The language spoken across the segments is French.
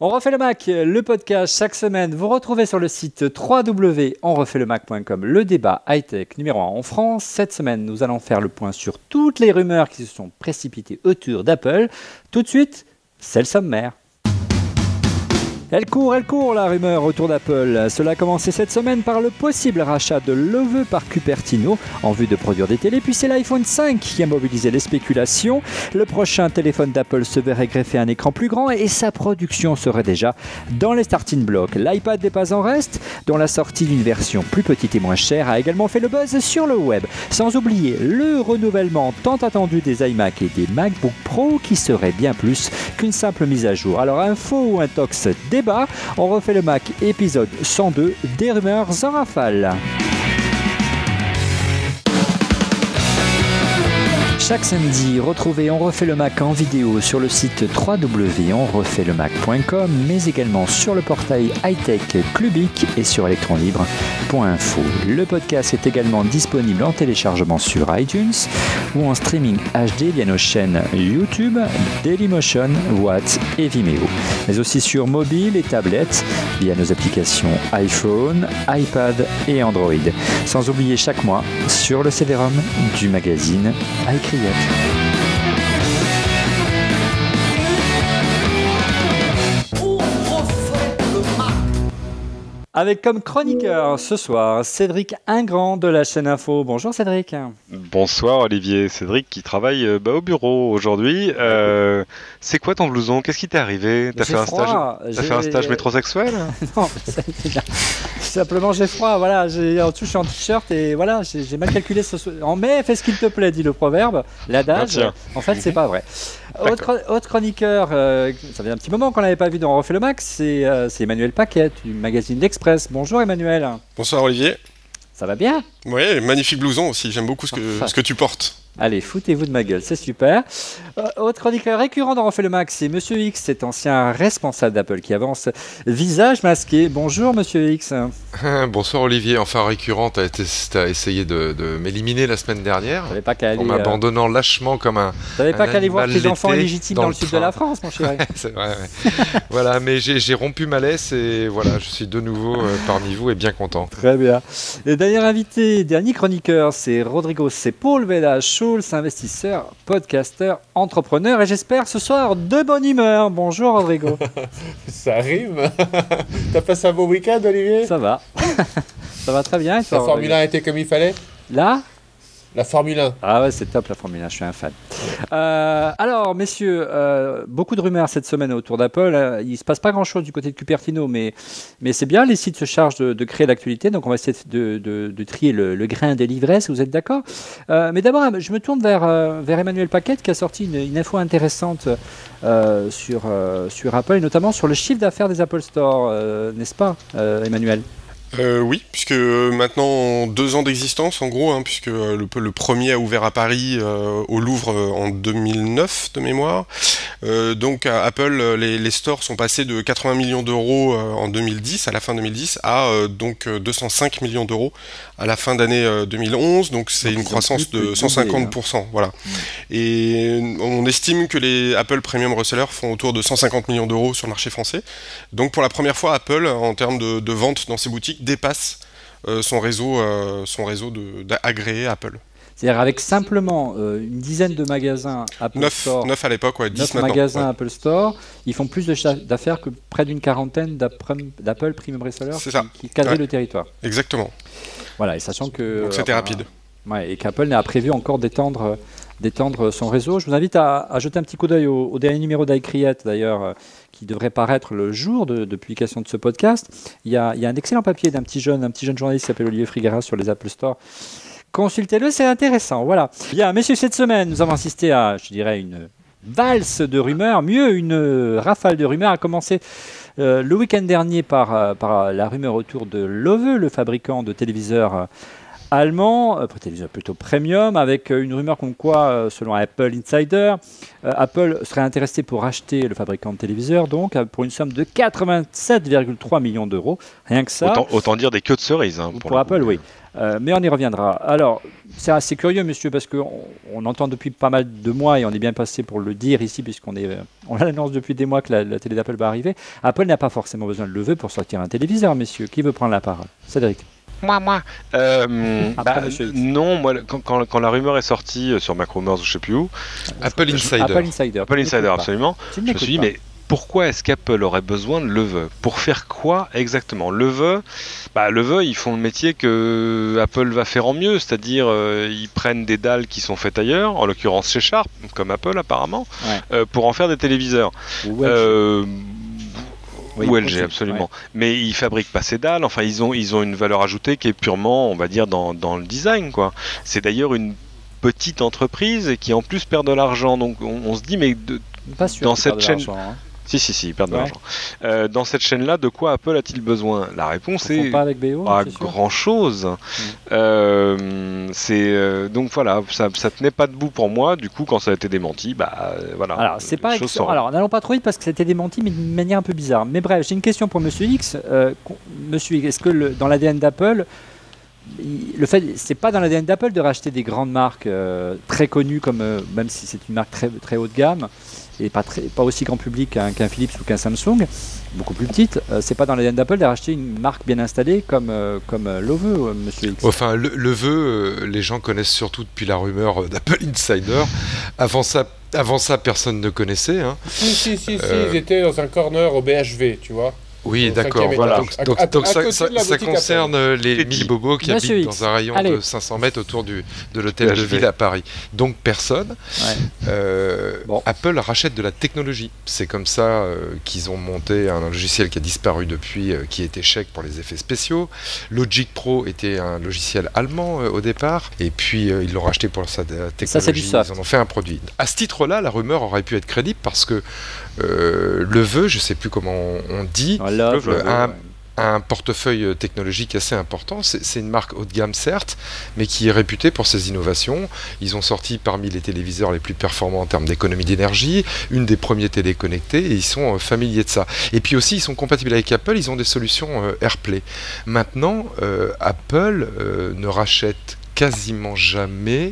On refait le Mac, le podcast chaque semaine. Vous retrouvez sur le site www.onrefaitlemacom le débat high-tech numéro 1 en France. Cette semaine, nous allons faire le point sur toutes les rumeurs qui se sont précipitées autour d'Apple. Tout de suite, c'est le sommaire. Elle court la rumeur autour d'Apple. Cela a commencé cette semaine par le possible rachat de Love par Cupertino en vue de produire des télés, puis c'est l'iPhone 5 qui a mobilisé les spéculations. Le prochain téléphone d'Apple se verrait greffer un écran plus grand et sa production serait déjà dans les starting blocks. L'iPad n'est pas en reste, dont la sortie d'une version plus petite et moins chère a également fait le buzz sur le web. Sans oublier le renouvellement tant attendu des iMac et des MacBook Pro qui serait bien plus qu'une simple mise à jour. Alors info ou intox débat, on refait le Mac épisode 102, des rumeurs en rafale. Chaque samedi, retrouvez On refait le Mac en vidéo sur le site www.onrefaitlemacom, mais également sur le portail high-tech Clubic et sur electronlibre.info. Le podcast est également disponible en téléchargement sur iTunes ou en streaming HD via nos chaînes YouTube, Dailymotion, Watt et Vimeo, mais aussi sur mobile et tablette via nos applications iPhone, iPad et Android. Sans oublier chaque mois sur le CD-ROM du magazine iCreate. Avec comme chroniqueur ce soir Cédric Ingrand de la chaîne Info. Bonjour Cédric. Bonsoir Olivier, Cédric qui travaille au bureau aujourd'hui. C'est quoi ton blouson? Qu'est-ce qui t'est arrivé? T'as fait un stage métrosexuel? Non, c'est bien. Simplement j'ai froid, voilà, en dessous je suis en t-shirt et voilà, j'ai mal calculé ce soir. En mai, fais ce qu'il te plaît, dit le proverbe, l'adage. En fait, c'est pas vrai. Autre chroniqueur, ça fait un petit moment qu'on l'avait pas vu dans On refait le Mac, c'est Emmanuel Paquet du magazine L'Express. Bonjour Emmanuel. Bonsoir Olivier. Ça va bien? Oui, magnifique blouson aussi, j'aime beaucoup ce que tu portes. Allez, foutez-vous de ma gueule, c'est super. Autre chroniqueur récurrent dans On refait le Mac, c'est Monsieur X, cet ancien responsable d'Apple qui avance visage masqué. Bonjour Monsieur X. Bonsoir Olivier, enfin récurrent, t'as essayé de m'éliminer la semaine dernière en m'abandonnant lâchement comme un T'avais pas qu'à aller voir tes enfants illégitimes dans le sud de la France, mon chéri. C'est vrai, ouais. Voilà, mais j'ai rompu ma laisse et voilà, je suis de nouveau parmi vous et bien content. Très bien. Le dernier invité, dernier chroniqueur, c'est Rodrigo Sepúlveda, investisseur, podcasteur, entrepreneur et j'espère ce soir de bonne humeur. Bonjour Rodrigo. Ça rime. T'as passé un beau week-end Olivier? Ça va. Ça va très bien. La Formule 1 était comme il fallait? Là La Formule 1. Ah ouais, c'est top la Formule 1, je suis un fan. Alors, messieurs, beaucoup de rumeurs cette semaine autour d'Apple. Il ne se passe pas grand-chose du côté de Cupertino, mais c'est bien, les sites se chargent de créer l'actualité, donc on va essayer de trier le grain des livrets, vous êtes d'accord? Mais d'abord, je me tourne vers Emmanuel Paquet, qui a sorti une info intéressante sur Apple, et notamment sur le chiffre d'affaires des Apple Store, n'est-ce pas, Emmanuel? Oui, puisque maintenant 2 ans d'existence en gros, puisque le premier a ouvert à Paris au Louvre en 2009 de mémoire. Donc à Apple, les stores sont passés de 80 millions d'euros en 2010, à la fin 2010, à donc 205 millions d'euros à la fin d'année 2011. Donc c'est une croissance de 150%. Voilà. Et on estime que les Apple Premium Resellers font autour de 150 millions d'euros sur le marché français. Donc pour la première fois, Apple, en termes de vente dans ses boutiques, dépasse son réseau agréé Apple. C'est-à-dire avec simplement une dizaine de magasins Apple Store. 9 à l'époque, ouais, 10 9 maintenant. magasins ouais. Apple Store, ils font plus de chiffre d'affaires que près d'une quarantaine d'Apple Premium Resellers qui cadraient le territoire. Exactement. Voilà, et sachant que... Donc c'était rapide. Ouais, et qu'Apple n'a prévu encore d'étendre son réseau. Je vous invite à jeter un petit coup d'œil au dernier numéro d'iCreate, d'ailleurs, qui devrait paraître le jour de publication de ce podcast. Il y a un excellent papier d'un petit jeune journaliste qui s'appelle Olivier Frigara sur les Apple Store. Consultez-le, c'est intéressant. Voilà. Bien, messieurs, cette semaine, nous avons assisté à, je dirais, une valse de rumeurs, mieux, une rafale de rumeurs, a commencé le week-end dernier par la rumeur autour de Love, le fabricant de téléviseurs allemand, téléviseur plutôt premium, avec une rumeur comme quoi, selon Apple Insider, Apple serait intéressé pour acheter le fabricant de téléviseurs, donc pour une somme de 87,3 millions d'euros. Rien que ça. Autant dire des queues de cerises. Pour Apple, oui. Mais on y reviendra. Alors, c'est assez curieux, monsieur, parce qu'on entend depuis pas mal de mois, et on est bien passé pour le dire ici, puisqu'on l'annonce depuis des mois que la télé d'Apple va arriver. Apple n'a pas forcément besoin de le vœu pour sortir un téléviseur, messieurs. Qui veut prendre la parole? Cédric. Moi. Non, moi, quand la rumeur est sortie sur Macrumors ou je sais plus où, Apple Insider, absolument. Je me suis dit, mais pourquoi est-ce qu'Apple aurait besoin de l'EVE? Pour faire quoi exactement? L'EVE, ils font le métier que Apple va faire en mieux, c'est-à-dire ils prennent des dalles qui sont faites ailleurs, en l'occurrence chez Sharp, comme Apple apparemment, pour en faire des téléviseurs. Ou LG, absolument. Ouais. Mais ils fabriquent pas ces dalles. Enfin, ils ont une valeur ajoutée qui est purement, on va dire, dans le design, quoi. C'est d'ailleurs une petite entreprise et qui en plus perd de l'argent. Donc, on se dit, mais dans cette chaîne. Si, ils perdent de l'argent. Dans cette chaîne-là, de quoi Apple a-t-il besoin? La réponse est pas grand-chose. Donc voilà, ça tenait pas debout pour moi. Du coup, quand ça a été démenti, voilà. Alors, c'est pas alors, n'allons pas trop vite parce que ça a été démenti, mais d'une manière un peu bizarre. Mais bref, j'ai une question pour Monsieur X. Monsieur X, est-ce que dans l'ADN d'Apple, c'est pas dans l'ADN d'Apple de racheter des grandes marques très connues, comme même si c'est une marque très, très haut de gamme et pas aussi grand public qu'un Philips ou qu'un Samsung, beaucoup plus petite, c'est pas dans l'ADN d'Apple de racheter une marque bien installée comme l'EVE, Monsieur X. Enfin, l'EVE, les gens connaissent surtout depuis la rumeur d'Apple Insider. Avant ça, personne ne connaissait. Hein. Si, ils étaient dans un corner au BHV, tu vois. Oui, d'accord, voilà. Donc ça concerne les 1000 bobos qui habitent dans un rayon de 500 mètres autour de l'hôtel de ville à Paris. Donc personne. Apple rachète de la technologie. C'est comme ça qu'ils ont monté un logiciel qui a disparu depuis, qui était Check pour les effets spéciaux. Logic Pro était un logiciel allemand au départ, et puis ils l'ont racheté pour sa technologie. Ils en ont fait un produit. À ce titre-là, la rumeur aurait pu être crédible parce que l'EVE, je ne sais plus comment on dit, un portefeuille technologique assez important. C'est une marque haut de gamme, certes, mais qui est réputée pour ses innovations. Ils ont sorti parmi les téléviseurs les plus performants en termes d'économie d'énergie, une des premiers téléconnectés, et ils sont familiers de ça. Et puis aussi, ils sont compatibles avec Apple, ils ont des solutions AirPlay. Maintenant, Apple ne rachète quasiment jamais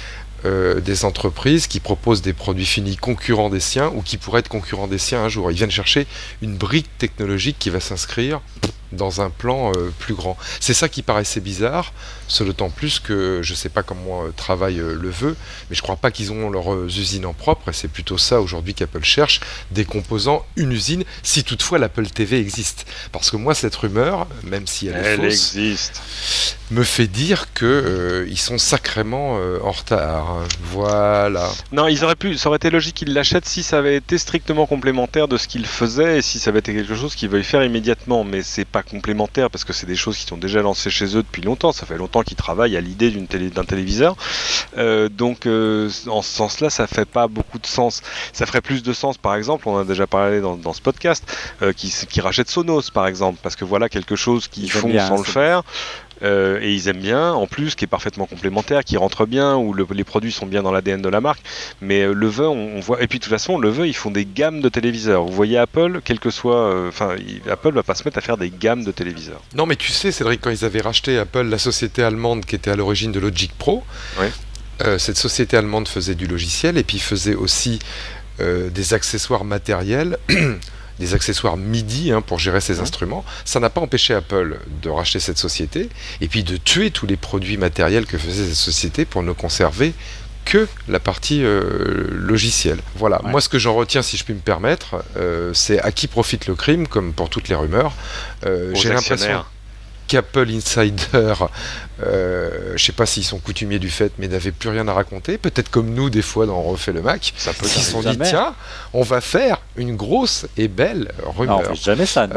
des entreprises qui proposent des produits finis concurrents des siens ou qui pourraient être concurrents des siens un jour. Ils viennent chercher une brique technologique qui va s'inscrire dans un plan plus grand. C'est ça qui paraissait bizarre, ce d'autant plus que je ne sais pas comment travaille l'EVE, mais je ne crois pas qu'ils ont leurs usines en propre, et c'est plutôt ça aujourd'hui qu'Apple cherche, des composants, une usine, si toutefois l'Apple TV existe. Parce que moi, cette rumeur, même si elle existe, me fait dire qu'ils sont sacrément en retard. Voilà. Non, ça aurait été logique qu'ils l'achètent si ça avait été strictement complémentaire de ce qu'ils faisaient et si ça avait été quelque chose qu'ils veuillent faire immédiatement, mais c'est pas complémentaire parce que c'est des choses qui sont déjà lancées chez eux depuis longtemps. Ça fait longtemps qu'ils travaillent à l'idée d'un téléviseur. Donc, en ce sens-là, ça fait pas beaucoup de sens. Ça ferait plus de sens, par exemple, on en a déjà parlé dans ce podcast, qui rachètent Sonos, par exemple, parce que voilà quelque chose qu'ils font sans le faire. Et ils aiment bien, en plus, qui est parfaitement complémentaire, qui rentre bien, où les produits sont bien dans l'ADN de la marque. Mais l'EVE, on voit. Et puis de toute façon, l'EVE, ils font des gammes de téléviseurs. Vous voyez Apple, quel que soit. Apple va pas se mettre à faire des gammes de téléviseurs. Non, mais tu sais, Cédric, quand ils avaient racheté Apple, la société allemande qui était à l'origine de Logic Pro, cette société allemande faisait du logiciel et puis faisait aussi des accessoires matériels. Des accessoires MIDI pour gérer ces instruments. Ça n'a pas empêché Apple de racheter cette société et puis de tuer tous les produits matériels que faisait cette société pour ne conserver que la partie logicielle. Voilà. Moi, ce que j'en retiens, si je puis me permettre, c'est à qui profite le crime, comme pour toutes les rumeurs. J'ai l'impression qu'Apple Insider, je ne sais pas s'ils sont coutumiers du fait, mais n'avaient plus rien à raconter. Peut-être comme nous, des fois, dans On refait le Mac, ils se sont dit, tiens, on va faire une grosse et belle rumeur. Non, on fait jamais ça.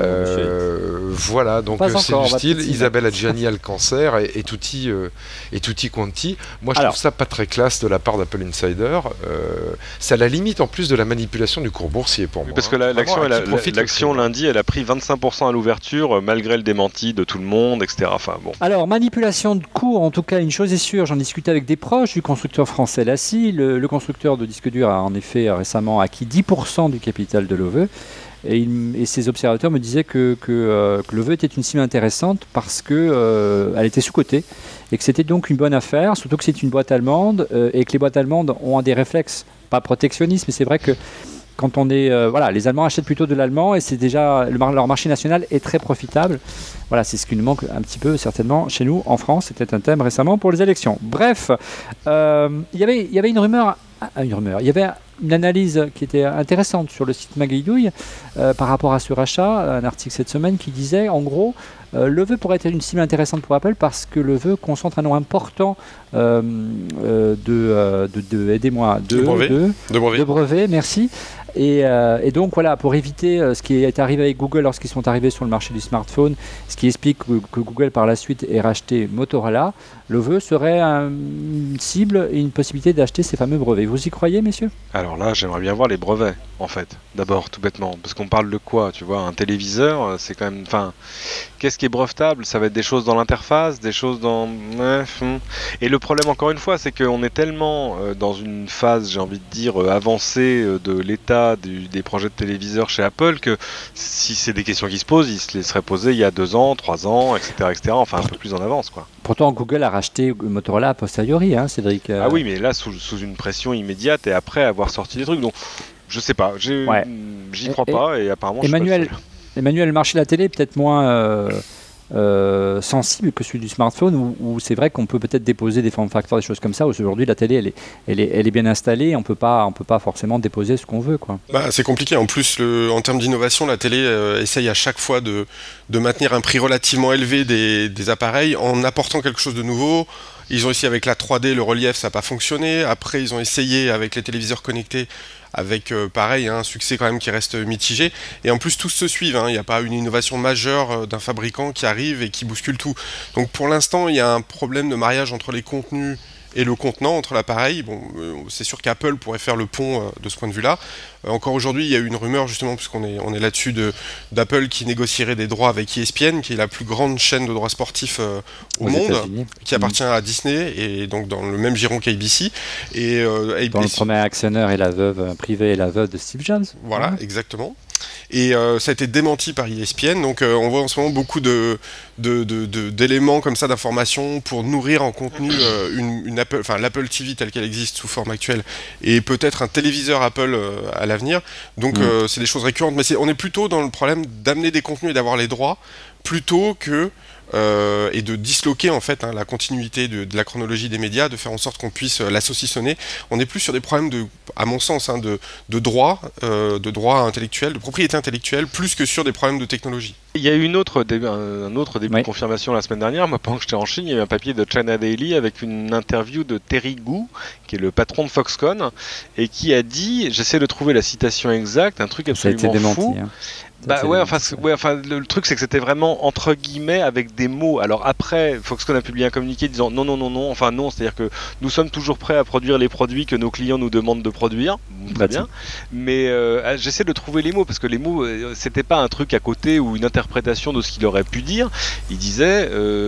Voilà, donc c'est du style Isabelle Adjani a le cancer et tutti quanti. Moi, je trouve ça pas très classe de la part d'Apple Insider. C'est à la limite, en plus, de la manipulation du cours boursier pour moi. Parce que l'action lundi, elle a pris 25% à l'ouverture, malgré le démenti de tout le monde. monde, etc. Enfin, bon. Alors, manipulation de cours, en tout cas, une chose est sûre, j'en discutais avec des proches du constructeur français LaCie. Le constructeur de disques durs a en effet récemment acquis 10% du capital de Loveu. Et ces observateurs me disaient que Loveu était une cible intéressante parce qu'elle était sous-cotée et que c'était donc une bonne affaire, surtout que c'est une boîte allemande et que les boîtes allemandes ont des réflexes, pas protectionnistes, mais c'est vrai que quand on est... les Allemands achètent plutôt de l'allemand et c'est déjà... leur marché national est très profitable. Voilà, c'est ce qui nous manque un petit peu certainement chez nous en France. C'était un thème récemment pour les élections. Bref, il y avait une rumeur. Il y avait une analyse qui était intéressante sur le site Magidouille par rapport à ce rachat, un article cette semaine qui disait en gros Loveu pourrait être une cible intéressante pour Apple parce que Loveu concentre un nombre important de brevets, merci. Et donc voilà, pour éviter ce qui est arrivé avec Google lorsqu'ils sont arrivés sur le marché du smartphone, ce qui explique que Google par la suite ait racheté Motorola, Loveu serait une cible et une possibilité d'acheter ces fameux brevets. Vous y croyez, messieurs? Alors là, j'aimerais bien voir les brevets, en fait, d'abord, tout bêtement. Parce qu'on parle de quoi, tu vois? Un téléviseur, c'est quand même... Enfin, qu'est-ce qui est brevetable? Ça va être des choses dans l'interface, des choses dans... Et le problème, encore une fois, c'est qu'on est tellement dans une phase, j'ai envie de dire, avancée de l'état des projets de téléviseurs chez Apple, que si c'est des questions qui se posent, ils se les seraient posées il y a 2 ans, 3 ans, etc., enfin un peu plus en avance, quoi. Pourtant, Google a racheté Motorola a posteriori, hein, Cédric. Ah oui, mais là, sous une pression immédiate et après avoir sorti des trucs. Donc, je sais pas, j'y crois pas et apparemment, Emmanuel, le marché de la télé est peut-être moins sensible que celui du smartphone, où c'est vrai qu'on peut peut-être déposer des form factors, des choses comme ça. Aujourd'hui, la télé, elle est bien installée. On peut pas forcément déposer ce qu'on veut, quoi. C'est compliqué. En plus, en termes d'innovation, la télé essaye à chaque fois de maintenir un prix relativement élevé des appareils en apportant quelque chose de nouveau. Ils ont essayé avec la 3D, le relief, ça n'a pas fonctionné. Après, ils ont essayé avec les téléviseurs connectés, avec pareil, un succès quand même qui reste mitigé. Et en plus, tous se suivent. Il n'y a pas une innovation majeure d'un fabricant qui arrive et qui bouscule tout. Donc pour l'instant, il y a un problème de mariage entre les contenus et le contenant, entre l'appareil. Bon, c'est sûr qu'Apple pourrait faire le pont de ce point de vue-là. Encore aujourd'hui, il y a eu une rumeur, justement, puisqu'on est là-dessus, d'Apple qui négocierait des droits avec ESPN, qui est la plus grande chaîne de droits sportifs au monde, qui appartient à Disney, et donc dans le même giron qu'ABC. Dont le premier actionnaire est la veuve privée et la veuve de Steve Jobs. Voilà, exactement. Et ça a été démenti par ESPN, donc on voit en ce moment beaucoup d'éléments comme ça, d'informations pour nourrir en contenu l'Apple TV telle qu'elle existe sous forme actuelle, et peut-être un téléviseur Apple à l'avenir. Donc c'est des choses récurrentes, mais on est plutôt dans le problème d'amener des contenus et d'avoir les droits, plutôt que et de disloquer en fait la continuité de la chronologie des médias, de faire en sorte qu'on puisse la saucissonner. On est plus sur des problèmes à mon sens, de droit intellectuel, de propriété intellectuelle, plus que sur des problèmes de technologie. Il y a eu un autre début de confirmation la semaine dernière. Moi, pendant que j'étais en Chine, il y avait un papier de China Daily avec une interview de Terry Gu, qui est le patron de Foxconn, et qui a dit, j'essaie de trouver la citation exacte, un truc absolument fou. Hein. Le truc c'est que c'était vraiment entre guillemets avec des mots. Alors après, Foxconn a publié un communiqué disant non, c'est-à-dire que nous sommes toujours prêts à produire les produits que nos clients nous demandent de produire. Très bien. Mais j'essaie de trouver les mots parce que les mots, c'était pas un truc à côté ou une interprétation de ce qu'il aurait pu dire. Il disait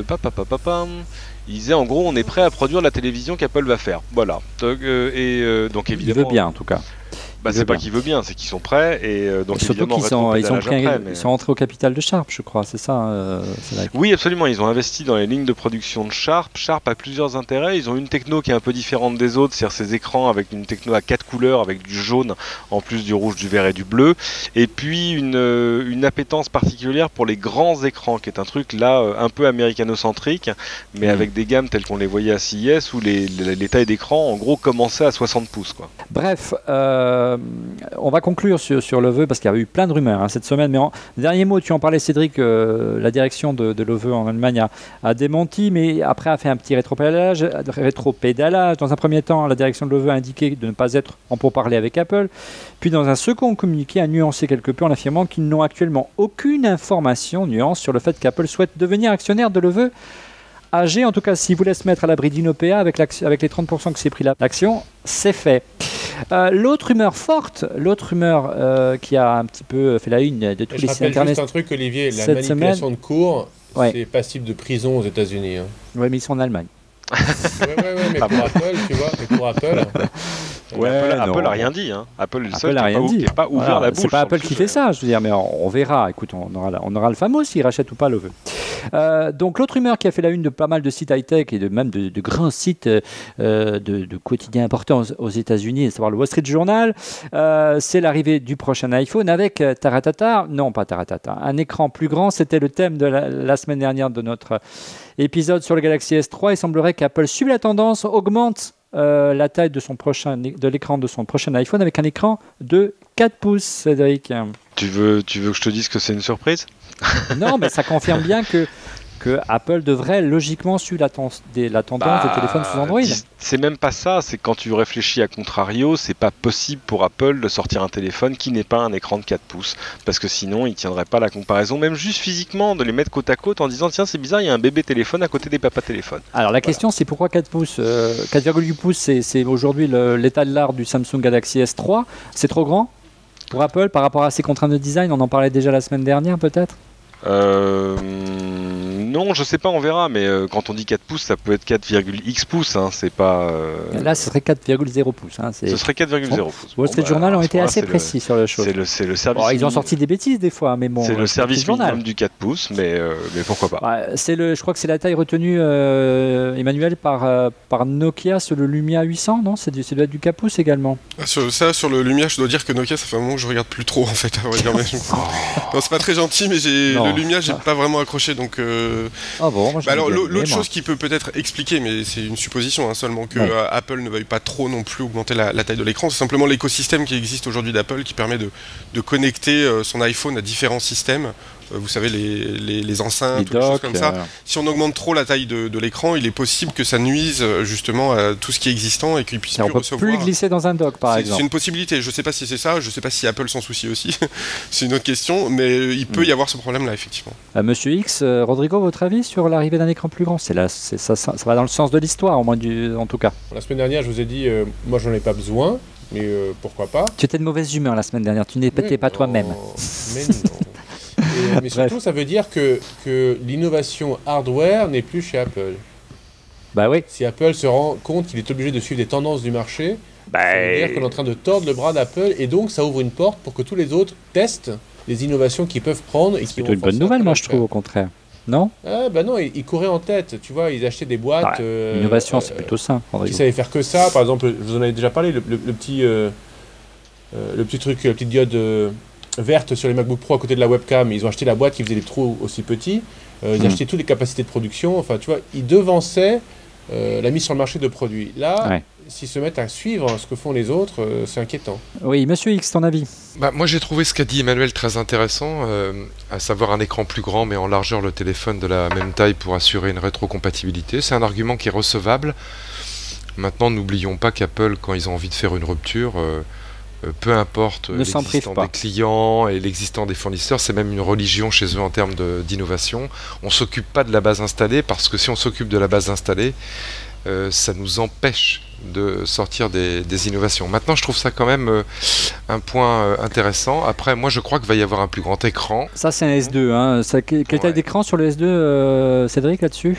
il disait en gros on est prêt à produire la télévision qu'Apple va faire. Voilà. Donc évidemment. Il veut bien en tout cas. C'est pas qu'ils veulent bien, c'est qu'ils sont prêts et donc surtout qu'ils sont entrés au capital de Sharp, je crois, c'est ça. Oui, absolument. Ils ont investi dans les lignes de production de Sharp. Sharp a plusieurs intérêts. Ils ont une techno qui est un peu différente des autres, c'est-à-dire ces écrans avec une techno à 4 couleurs, avec du jaune en plus du rouge, du vert et du bleu, et puis une appétence particulière pour les grands écrans, qui est un truc là un peu américano-centrique, mais avec des gammes telles qu'on les voyait à CES où les tailles d'écran en gros commençaient à 60 pouces, quoi. Bref. On va conclure sur Loveu parce qu'il y avait eu plein de rumeurs cette semaine. Mais dernier mot, tu en parlais, Cédric, la direction de Loveu en Allemagne a démenti, mais après a fait un petit rétropédalage. Dans un premier temps, la direction de Loveu a indiqué de ne pas être en pourparlers avec Apple. Puis dans un second communiqué, a nuancé quelque peu en affirmant qu'ils n'ont actuellement aucune information sur le fait qu'Apple souhaite devenir actionnaire de Loveu AG. En tout cas, s'il voulait se mettre à l'abri d'Inopea avec les 30% que s'est pris l'action, c'est fait. L'autre rumeur forte, qui a un petit peu fait la une de tous les sites internet. Juste un truc, Olivier, la manipulation de cours, c'est passible de prison aux États-Unis. Hein. Ouais, mais ils sont en Allemagne. Mais pour Apple, tu vois, Apple a rien dit. Hein. Apple est le seul qui n'a pas ouvert la bouche. C'est pas Apple qui fait ça, je veux dire, mais on verra. Écoute, on aura le fameux s'il rachète ou pas le vœu. Donc l'autre rumeur qui a fait la une de pas mal de sites high-tech et même de grands sites de quotidiens importants aux États-Unis, à savoir le Wall Street Journal, c'est l'arrivée du prochain iPhone avec un écran plus grand. C'était le thème de la semaine dernière de notre épisode sur le Galaxy S3. Il semblerait qu'Apple suive la tendance, augmente la taille de l'écran de son prochain iPhone avec un écran de 4 pouces, Cédric. Tu veux que je te dise que c'est une surprise? Non, mais ça confirme bien que Apple devrait logiquement suivre la tendance des téléphones sous Android. C'est même pas ça, c'est quand tu réfléchis à contrario, c'est pas possible pour Apple de sortir un téléphone qui n'est pas un écran de 4 pouces, parce que sinon il tiendrait pas la comparaison, même juste physiquement, de les mettre côte à côte en disant tiens c'est bizarre, il y a un bébé téléphone à côté des papas téléphones. Alors la question c'est pourquoi 4 pouces 4,8 pouces c'est aujourd'hui l'état de l'art du Samsung Galaxy S3, c'est trop grand pour Apple par rapport à ses contraintes de design, on en parlait déjà la semaine dernière peut-être? Non, je sais pas, on verra, mais quand on dit 4 pouces, ça peut être 4,x pouces, hein, c'est pas... Là, ce serait 4,0 pouces. Hein, ce serait 4,0 pouces. Wall Street Journal ont été assez précis sur la chose. C'est le service... Ils ont sorti des bêtises des fois, mais bon... C'est le service minimum du 4 pouces, mais pourquoi pas. Je crois que c'est la taille retenue, Emmanuel, par Nokia sur le Lumia 800, non? Ça doit être du 4 pouces également. Sur le Lumia, je dois dire que Nokia, ça fait un moment que je regarde plus trop, en fait, à vrai dire. Non, c'est pas très gentil, mais le Lumia, j'ai pas vraiment accroché, donc... alors l'autre chose qui peut peut-être expliquer, mais c'est une supposition seulement, que Apple ne veuille pas trop non plus augmenter la taille de l'écran, c'est simplement l'écosystème qui existe aujourd'hui d'Apple qui permet de connecter son iPhone à différents systèmes. Vous savez, les enceintes, les choses comme ça. Si on augmente trop la taille de l'écran, il est possible que ça nuise justement à tout ce qui est existant et qu'il puisse plus recevoir. On peut plus glisser dans un dock, par exemple. C'est une possibilité. Je ne sais pas si c'est ça. Je ne sais pas si Apple s'en soucie aussi. C'est une autre question. Mais il peut y avoir ce problème-là, effectivement. Monsieur X, Rodrigo, votre avis sur l'arrivée d'un écran plus grand? Ça va dans le sens de l'histoire, au moins en tout cas. La semaine dernière, je vous ai dit, moi, j'en ai pas besoin. Mais pourquoi pas? Tu étais de mauvaise humeur la semaine dernière. Tu n'étais pas toi-même. Mais non. Mais surtout, ça veut dire que l'innovation hardware n'est plus chez Apple. Bah oui. Si Apple se rend compte qu'il est obligé de suivre les tendances du marché, ça veut dire qu'on est en train de tordre le bras d'Apple et donc ça ouvre une porte pour que tous les autres testent les innovations qu'ils peuvent prendre. C'est plutôt une bonne nouvelle, moi je trouve, au contraire. Non? Non, ils couraient en tête. Tu vois, ils achetaient des boîtes. L'innovation, c'est plutôt ça. Qui savaient faire que ça. Par exemple, je vous en avais déjà parlé, le petit truc, la petite diode verte sur les MacBook Pro à côté de la webcam. Ils ont acheté la boîte qui faisait des trous aussi petits. Ils achetaient toutes les capacités de production. Enfin, tu vois, ils devançaient la mise sur le marché de produits. Là, s'ils se mettent à suivre ce que font les autres, c'est inquiétant. Oui, monsieur X, ton avis? Moi, j'ai trouvé ce qu'a dit Emmanuel très intéressant, à savoir un écran plus grand, mais en largeur le téléphone de la même taille pour assurer une rétrocompatibilité. C'est un argument qui est recevable. Maintenant, n'oublions pas qu'Apple, quand ils ont envie de faire une rupture... peu importe l'existant des clients et l'existant des fournisseurs, c'est même une religion chez eux en termes d'innovation. On ne s'occupe pas de la base installée parce que si on s'occupe de la base installée, ça nous empêche de sortir des innovations. Maintenant, je trouve ça quand même un point intéressant. Après, moi, je crois qu'il va y avoir un plus grand écran. Ça, c'est un S2. Hein. Quelle taille d'écran sur le S2, Cédric, là-dessus?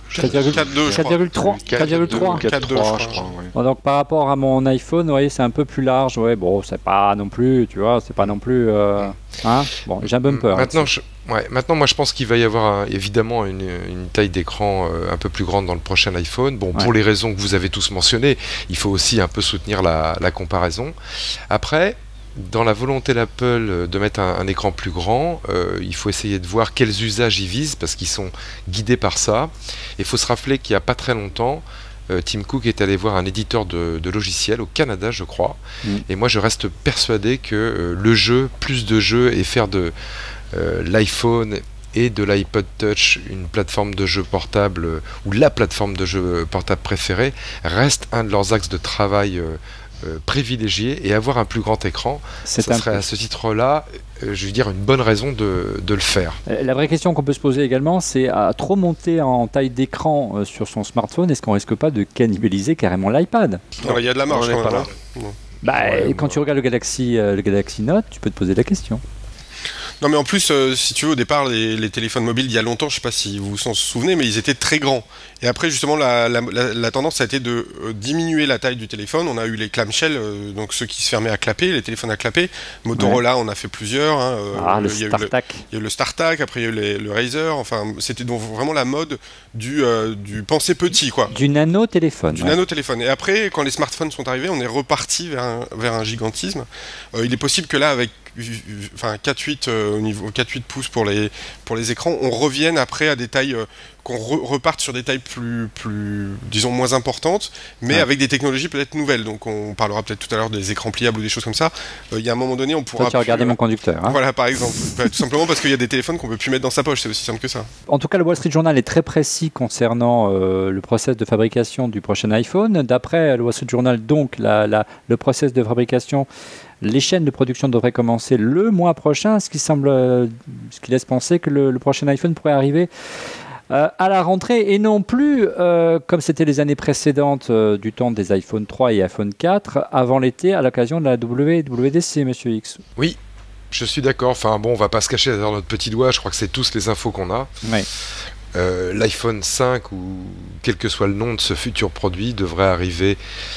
4,3, je crois. Donc par rapport à mon iPhone, c'est un peu plus large. Ouais, bon, c'est pas non plus, tu vois, c'est pas non plus. Bon, j'ai un bumper. Maintenant, moi, je pense qu'il va y avoir évidemment une taille d'écran un peu plus grande dans le prochain iPhone. Bon, pour les raisons que vous avez tous mentionnées, il faut aussi un peu soutenir la comparaison. Après, dans la volonté d'Apple de mettre un écran plus grand, il faut essayer de voir quels usages ils visent parce qu'ils sont guidés par ça. Il faut se rappeler qu'il n'y a pas très longtemps, Tim Cook est allé voir un éditeur de logiciels au Canada, je crois. Et moi, je reste persuadé que plus de jeux et faire de l'iPhone et de l'iPod Touch une plateforme de jeu portable ou la plateforme de jeu portable préférée reste un de leurs axes de travail privilégié, et avoir un plus grand écran, ça serait à ce titre-là, je veux dire, une bonne raison de le faire. La vraie question qu'on peut se poser également, c'est à trop monter en taille d'écran sur son smartphone, est-ce qu'on risque pas de cannibaliser carrément l'iPad? Il y a de la marge quand même. Quand tu regardes le Galaxy Note, tu peux te poser la question. Non mais en plus, si tu veux, au départ, les téléphones mobiles, il y a longtemps, je sais pas si vous vous en souvenez, mais ils étaient très grands. Et après, justement, la tendance a été de diminuer la taille du téléphone. On a eu les clamshells, donc ceux qui se fermaient à clapper, les téléphones à clapper. Motorola, on a fait plusieurs. Hein, le StarTAC. Il y a eu le StarTAC, après il y a eu le Razer. Enfin, c'était donc vraiment la mode du penser petit, quoi. Du nano-téléphone. Du nano-téléphone. Et après, quand les smartphones sont arrivés, on est reparti vers un gigantisme. Il est possible que là, avec 4-8 au niveau 4-8 pouces pour les écrans, on revienne après à des tailles qu'on reparte sur des tailles plus disons moins importantes, mais avec des technologies peut-être nouvelles. Donc on parlera peut-être tout à l'heure des écrans pliables ou des choses comme ça. Il y a un moment donné, on pourra. Toi, tu as regardé mon conducteur. Hein. Voilà, par exemple. Tout simplement parce qu'il y a des téléphones qu'on peut plus mettre dans sa poche. C'est aussi simple que ça. En tout cas, le Wall Street Journal est très précis concernant le process de fabrication du prochain iPhone. D'après le Wall Street Journal, donc le process de fabrication. Les chaînes de production devraient commencer le mois prochain, ce qui laisse penser que le prochain iPhone pourrait arriver à la rentrée et non plus, comme c'était les années précédentes du temps des iPhone 3 et iPhone 4, avant l'été à l'occasion de la WWDC, Monsieur X. Oui, je suis d'accord. Enfin bon, on va pas se cacher derrière notre petit doigt, je crois que c'est tous les infos qu'on a. Oui. L'iPhone 5, ou quel que soit le nom de ce futur produit, devrait arriver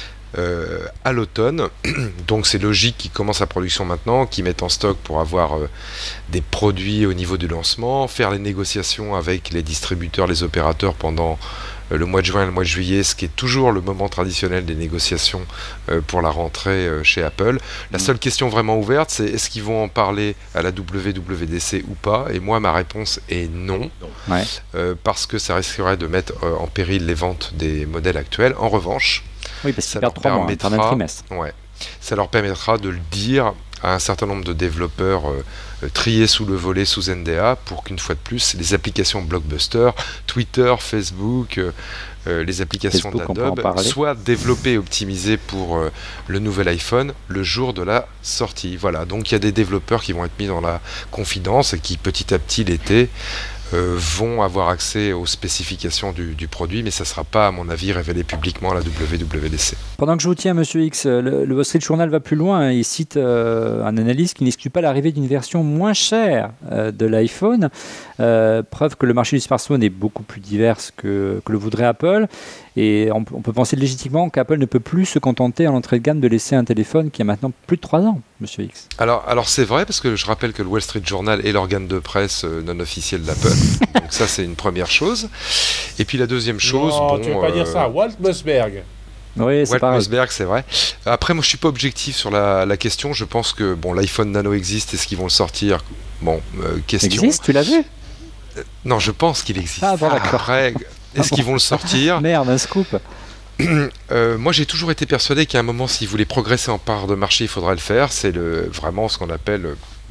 à l'automne, donc c'est logique qu'ils commencent la production maintenant, qu'ils mettent en stock pour avoir des produits au niveau du lancement, faire les négociations avec les distributeurs, les opérateurs pendant le mois de juin et le mois de juillet, ce qui est toujours le moment traditionnel des négociations pour la rentrée chez Apple. La seule question vraiment ouverte, c'est est-ce qu'ils vont en parler à la WWDC ou pas, et moi ma réponse est non, parce que ça risquerait de mettre en péril les ventes des modèles actuels. En revanche, oui, parce qu'ils perdent 3 mois, un trimestre. Ouais, ça leur permettra de le dire à un certain nombre de développeurs triés sous le volet, sous NDA, pour qu'une fois de plus, les applications blockbuster, Twitter, Facebook, les applications d'Adobe soient développées et optimisées pour le nouvel iPhone le jour de la sortie. Voilà, donc il y a des développeurs qui vont être mis dans la confidence et qui petit à petit l'été vont avoir accès aux spécifications du produit, mais ça ne sera pas, à mon avis, révélé publiquement à la WWDC. Pendant que je vous tiens, Monsieur X, le Wall Street Journal va plus loin. Il cite un analyste qui n'exclut pas l'arrivée d'une version moins chère de l'iPhone. Preuve que le marché du smartphone est beaucoup plus divers que le voudrait Apple. Et on peut penser légitimement qu'Apple ne peut plus se contenter en entrée de gamme de laisser un téléphone qui a maintenant plus de 3 ans, Monsieur X. Alors c'est vrai, parce que je rappelle que le Wall Street Journal est l'organe de presse non officiel d'Apple. Donc ça, c'est une première chose. Et puis la deuxième chose... Non, tu ne veux pas dire ça, Walt Mossberg. Oui, c'est pareil. Mossberg, c'est vrai. Après, moi, je suis pas objectif sur la question. Je pense que l'iPhone Nano existe. Est-ce qu'ils vont le sortir? Question. Il existe, tu l'as vu? Non, je pense qu'il existe. Ah bon, d'accord. Après, est-ce qu'ils vont le sortir? Merde, un scoop. Moi, j'ai toujours été persuadé qu'à un moment, s'ils voulaient progresser en part de marché, il faudrait le faire. C'est vraiment ce qu'on appelle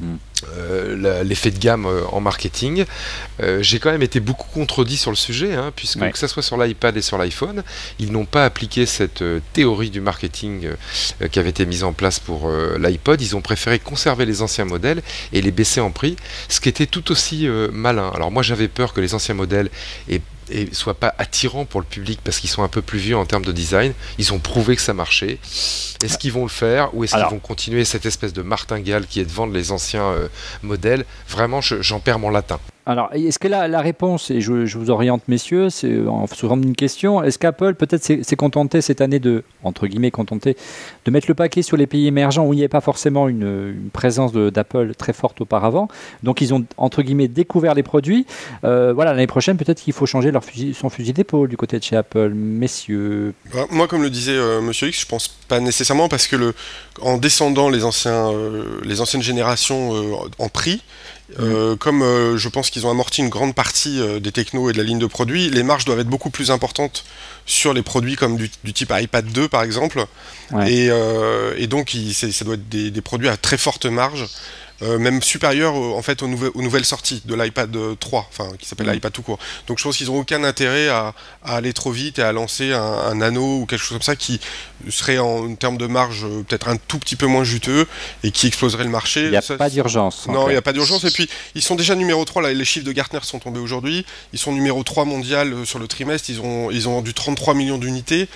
l'effet de gamme en marketing. J'ai quand même été beaucoup contredit sur le sujet, puisque que ce soit sur l'iPad et sur l'iPhone, ils n'ont pas appliqué cette théorie du marketing qui avait été mise en place pour l'iPod. Ils ont préféré conserver les anciens modèles et les baisser en prix, ce qui était tout aussi malin. Alors moi, j'avais peur que les anciens modèles et soient pas attirants pour le public parce qu'ils sont un peu plus vieux en termes de design. Ils ont prouvé que ça marchait. Est-ce qu'ils vont le faire, ou est-ce qu'ils vont continuer cette espèce de martingale qui est de vendre les anciens modèles? Vraiment, j'en perds mon latin. Alors, est-ce que la réponse, et je vous oriente, messieurs, c'est en sous forme d'une question, est-ce qu'Apple peut-être s'est contenté cette année de mettre le paquet sur les pays émergents où il n'y avait pas forcément une présence d'Apple très forte auparavant, donc ils ont, entre guillemets, découvert les produits. L'année prochaine, peut-être qu'il faut changer son fusil d'épaule du côté de chez Apple, messieurs. Moi, comme le disait Monsieur X, je pense pas nécessairement, parce que en descendant les anciennes générations en prix, comme je pense qu'ils ont amorti une grande partie des technos et de la ligne de produits, les marges doivent être beaucoup plus importantes sur les produits comme du type iPad 2 par exemple, et donc ça doit être des produits à très forte marge, même supérieurs en fait aux nouvelles sorties de l'iPad 3, qui s'appelle l'iPad tout court. Donc je pense qu'ils n'ont aucun intérêt à aller trop vite et à lancer un nano ou quelque chose comme ça qui serait en termes de marge peut-être un tout petit peu moins juteux et qui exploserait le marché. Il n'y a pas d'urgence. Non, il n'y a pas d'urgence. Et puis ils sont déjà numéro 3, là, les chiffres de Gartner sont tombés aujourd'hui. Ils sont numéro 3 mondial sur le trimestre. Ils ont vendu 33 millions d'unités.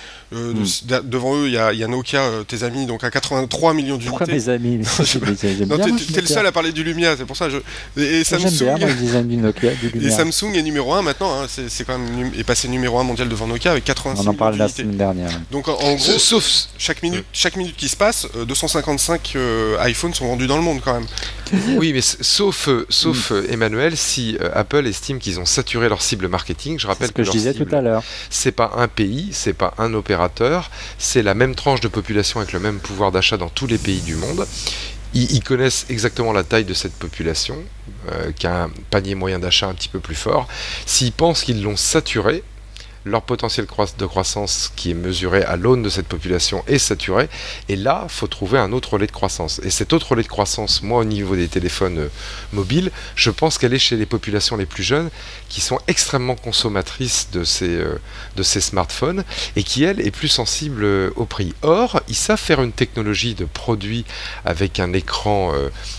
Devant eux, il y a Nokia, tes amis, donc à 83 millions d'unités. Pourquoi mes amis? T'es le seul à parler du Lumia, c'est pour ça. Et Samsung, j'aime bien le design du Nokia, du Lumia. Et Samsung est numéro 1 maintenant, hein, c'est quand même est passé numéro 1 mondial devant Nokia avec 86 On en parle la semaine dernière. Donc en gros, sauf chaque minute qui se passe, 255 iPhones sont vendus dans le monde quand même. Oui, mais sauf Emmanuel, si Apple estime qu'ils ont saturé leur cible marketing, je rappelle que je disais tout à l'heure. C'est pas un pays, c'est pas un opérateur, c'est la même tranche de population avec le même pouvoir d'achat dans tous les pays du monde. Ils connaissent exactement la taille de cette population, qui a un panier moyen d'achat un petit peu plus fort. S'ils pensent qu'ils l'ont saturé, leur potentiel de croissance qui est mesuré à l'aune de cette population est saturé, et là, il faut trouver un autre relais de croissance. Et cet autre relais de croissance, moi, au niveau des téléphones mobiles, je pense qu'elle est chez les populations les plus jeunes, qui sont extrêmement consommatrices de ces smartphones, et qui, elle, est plus sensible au prix. Or, ils savent faire une technologie de produit avec un écran...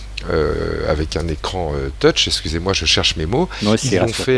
touch, excusez-moi, je cherche mes mots. Moi aussi,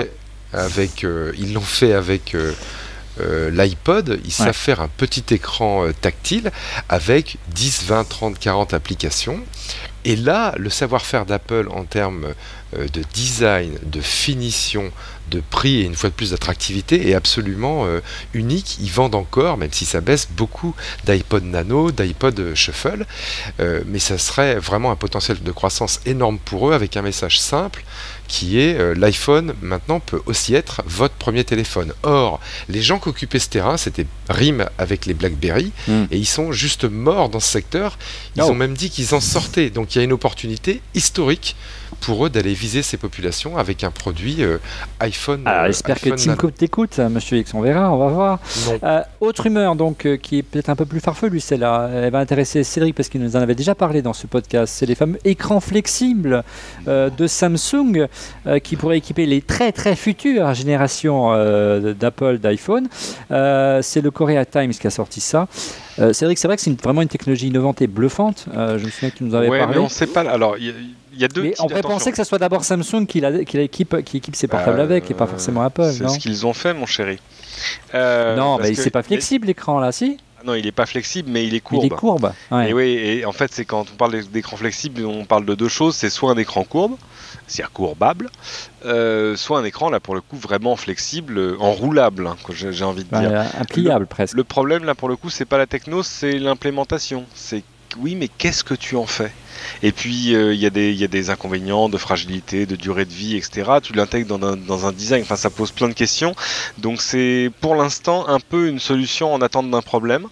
ils l'ont fait avec l'iPod. Ils savent faire un petit écran tactile avec 10, 20, 30, 40 applications. Et là, le savoir-faire d'Apple en termes de design, de finition, de prix et une fois de plus d'attractivité est absolument unique. Ils vendent encore, même si ça baisse, beaucoup d'iPod Nano, d'iPod Shuffle, mais ça serait vraiment un potentiel de croissance énorme pour eux avec un message simple qui est l'iPhone maintenant peut aussi être votre premier téléphone. Or, les gens qui occupaient ce terrain, c'était RIM avec les BlackBerry, et ils sont juste morts dans ce secteur. Ils ont même dit qu'ils en sortaient. Donc il y a une opportunité historique pour eux d'aller viser ces populations avec un produit iPhone. Alors, j'espère que Tim Cook t'écoute, Monsieur X, on verra, on va voir. Autre rumeur donc qui est peut-être un peu plus farfelue, celle-là, elle va intéresser Cédric parce qu'il nous en avait déjà parlé dans ce podcast. C'est les fameux écrans flexibles de Samsung qui pourraient équiper les très très futures générations d'Apple, d'iPhone. C'est le Korea Times qui a sorti ça. Cédric, c'est vrai que c'est vraiment une technologie innovante et bluffante. Je me souviens que tu nous avais parlé. Mais on ne sait pas. Alors, il y a deux. Mais on pourrait penser que ce soit d'abord Samsung qui équipe ses portables avec, et pas forcément Apple. C'est ce qu'ils ont fait, mon chéri. Non, mais c'est pas flexible l'écran là, si. Non, il n'est pas flexible, mais il est courbe. Il est courbe. Ouais. Et oui, et en fait, c'est quand on parle d'écran flexible, on parle de deux choses. C'est soit un écran courbe, c'est-à-dire courbable, soit un écran là pour le coup vraiment flexible, enroulable, hein, j'ai envie de dire. Impliable presque. Le problème là pour le coup, c'est pas la techno, c'est l'implémentation. C'est oui, mais qu'est-ce que tu en fais? Et puis il y a des inconvénients de fragilité, de durée de vie, etc. Tu l'intègres dans un design, enfin ça pose plein de questions. Donc c'est pour l'instant un peu une solution en attente d'un problème.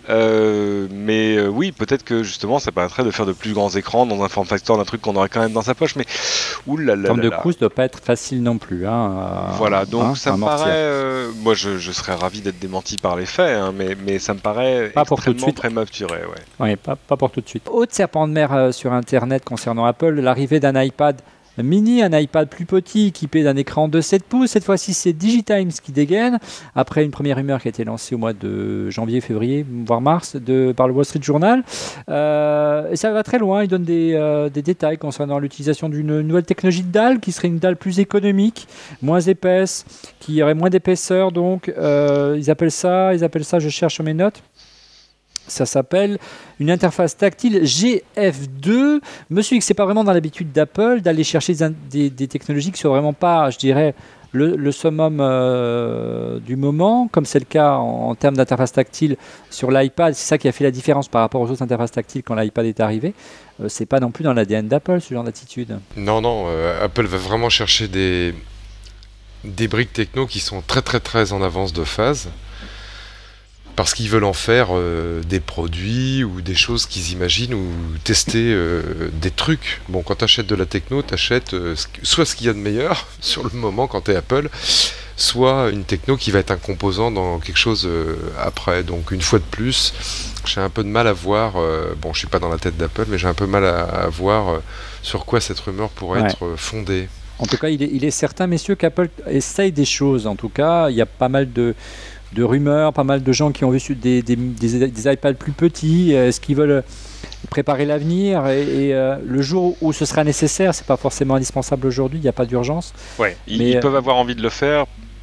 Mais oui, peut-être que justement ça permettrait de faire de plus grands écrans dans un form factor d'un truc qu'on aurait quand même dans sa poche, mais oulala. Le coût ne doit pas être facile non plus. Voilà, donc ça me paraît. Moi je serais ravi d'être démenti par les faits, hein, mais ça me paraît pas extrêmement prématuré. Ouais, pas pour tout de suite. Autre serpent de mer sur Internet concernant Apple, l'arrivée d'un iPad mini, un iPad plus petit équipé d'un écran de 7 pouces. Cette fois-ci, c'est DigiTimes qui dégaine, après une première rumeur qui a été lancée au mois de janvier, février, voire mars, par le Wall Street Journal. Et ça va très loin. Il donne des détails concernant l'utilisation d'une nouvelle technologie de dalle, qui serait une dalle plus économique, moins épaisse, qui aurait moins d'épaisseur. Donc, ils appellent ça, je cherche sur mes notes. Ça s'appelle une interface tactile GF2. Monsieur X, c'est pas vraiment dans l'habitude d'Apple d'aller chercher des technologies qui sont vraiment pas, je dirais, le summum du moment, comme c'est le cas en termes d'interface tactile sur l'iPad. C'est ça qui a fait la différence par rapport aux autres interfaces tactiles quand l'iPad est arrivé. C'est pas non plus dans l'ADN d'Apple, ce genre d'attitude. Non, Apple va vraiment chercher des briques techno qui sont très très très en avance de phase. Parce qu'ils veulent en faire des produits ou des choses qu'ils imaginent ou tester des trucs. Bon, quand tu achètes de la techno, tu achètes soit ce qu'il y a de meilleur sur le moment quand tu es Apple, soit une techno qui va être un composant dans quelque chose après. Donc une fois de plus, j'ai un peu de mal à voir, bon je suis pas dans la tête d'Apple, mais j'ai un peu mal à voir sur quoi cette rumeur pourrait être fondée. En tout cas, il est certain, messieurs, qu'Apple essaye des choses. En tout cas, il y a pas mal de rumeurs, pas mal de gens qui ont vu des iPads plus petits. Est-ce qu'ils veulent préparer l'avenir et le jour où ce sera nécessaire, c'est pas forcément indispensable aujourd'hui, il n'y a pas d'urgence. Ouais, ils peuvent avoir envie de le faire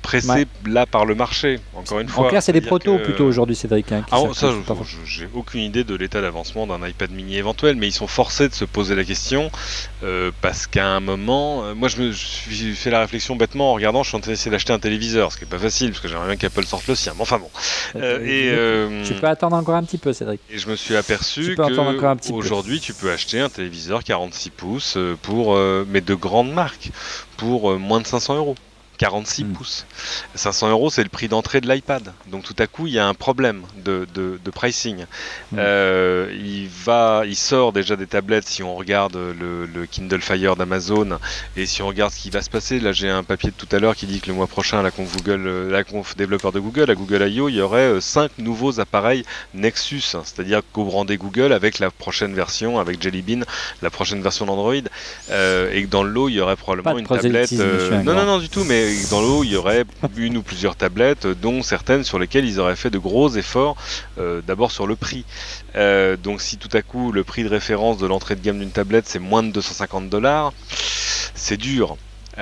pressés là par le marché, encore une fois. En clair, c'est des protos plutôt aujourd'hui, Cédric. J'ai aucune idée de l'état d'avancement d'un iPad mini éventuel, mais ils sont forcés de se poser la question parce qu'à un moment, moi je me suis fait la réflexion bêtement en regardant, je suis en train d'essayer d'acheter un téléviseur, ce qui n'est pas facile parce que j'aimerais bien qu'Apple sorte le sien, mais enfin bon. Tu peux attendre encore un petit peu, Cédric. Et je me suis aperçu qu'aujourd'hui tu peux acheter un téléviseur 46 pouces mais de grandes marques pour moins de 500 €. 46 pouces. 500 €, c'est le prix d'entrée de l'iPad. Donc tout à coup, il y a un problème de pricing. Il sort déjà des tablettes si on regarde le Kindle Fire d'Amazon et si on regarde ce qui va se passer. Là, j'ai un papier de tout à l'heure qui dit que le mois prochain, à la conf développeur de Google, à Google I.O., il y aurait 5 nouveaux appareils Nexus, c'est-à-dire co-brandés Google avec la prochaine version, avec Jelly Bean, la prochaine version d'Android. Et que dans le lot, il y aurait probablement une tablette. Non, du tout, mais dans l'eau, il y aurait une ou plusieurs tablettes, dont certaines sur lesquelles ils auraient fait de gros efforts, d'abord sur le prix. Donc si tout à coup le prix de référence de l'entrée de gamme d'une tablette c'est moins de 250 $, c'est dur.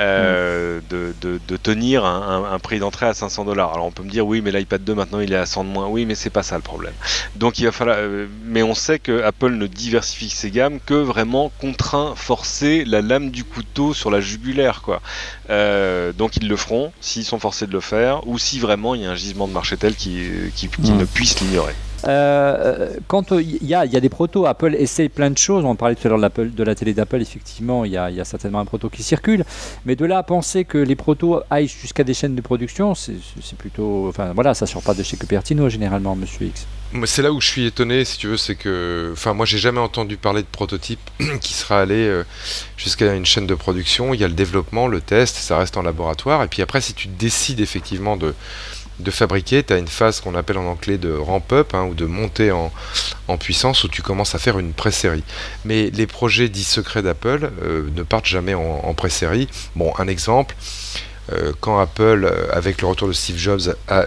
De tenir un prix d'entrée à 500 $. Alors on peut me dire oui mais l'iPad 2 maintenant il est à 100 de moins. Oui mais c'est pas ça le problème. Donc il va falloir, mais on sait que Apple ne diversifie ses gammes que vraiment contraint, forcer la lame du couteau sur la jugulaire quoi. Donc ils le feront s'ils sont forcés de le faire ou si vraiment il y a un gisement de marché tel qui ne puisse l'ignorer. Quand il y a des protos, Apple essaye plein de choses. On parlait tout à l'heure de la télé d'Apple, effectivement, il y a certainement un proto qui circule. Mais de là à penser que les protos aillent jusqu'à des chaînes de production, c'est plutôt. Enfin voilà, ça sort pas de chez Cupertino généralement, Monsieur X. C'est là où je suis étonné, si tu veux, c'est que. Enfin, moi, j'ai jamais entendu parler de prototype qui sera allé jusqu'à une chaîne de production. Il y a le développement, le test, ça reste en laboratoire. Et puis après, si tu décides effectivement de fabriquer, tu as une phase qu'on appelle en anglais de ramp-up, ou de montée en puissance, où tu commences à faire une pré-série. Mais les projets dits secrets d'Apple ne partent jamais en pré-série. Bon, un exemple, quand Apple, avec le retour de Steve Jobs, a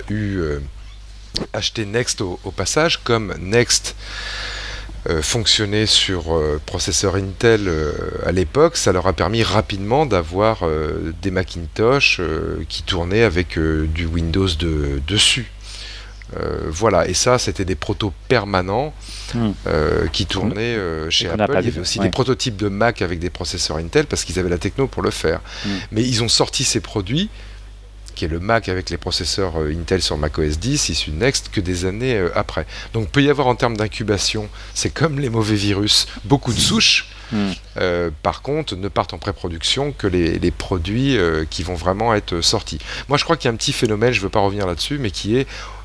acheté Next au passage, comme Next fonctionnait sur processeur Intel à l'époque, ça leur a permis rapidement d'avoir des Macintosh qui tournaient avec du Windows dessus. Voilà, et ça c'était des protos permanents qui tournaient chez Apple. Il y avait aussi des prototypes de Mac avec des processeurs Intel parce qu'ils avaient la techno pour le faire. Mais ils ont sorti ces produits qui est le Mac avec les processeurs Intel sur macOS 10, issus de Next, que des années après. Donc il peut y avoir en termes d'incubation, c'est comme les mauvais virus, beaucoup de souches. Par contre, ne partent en pré-production que les produits qui vont vraiment être sortis. Moi je crois qu'il y a un petit phénomène, je ne veux pas revenir là-dessus, mais qui est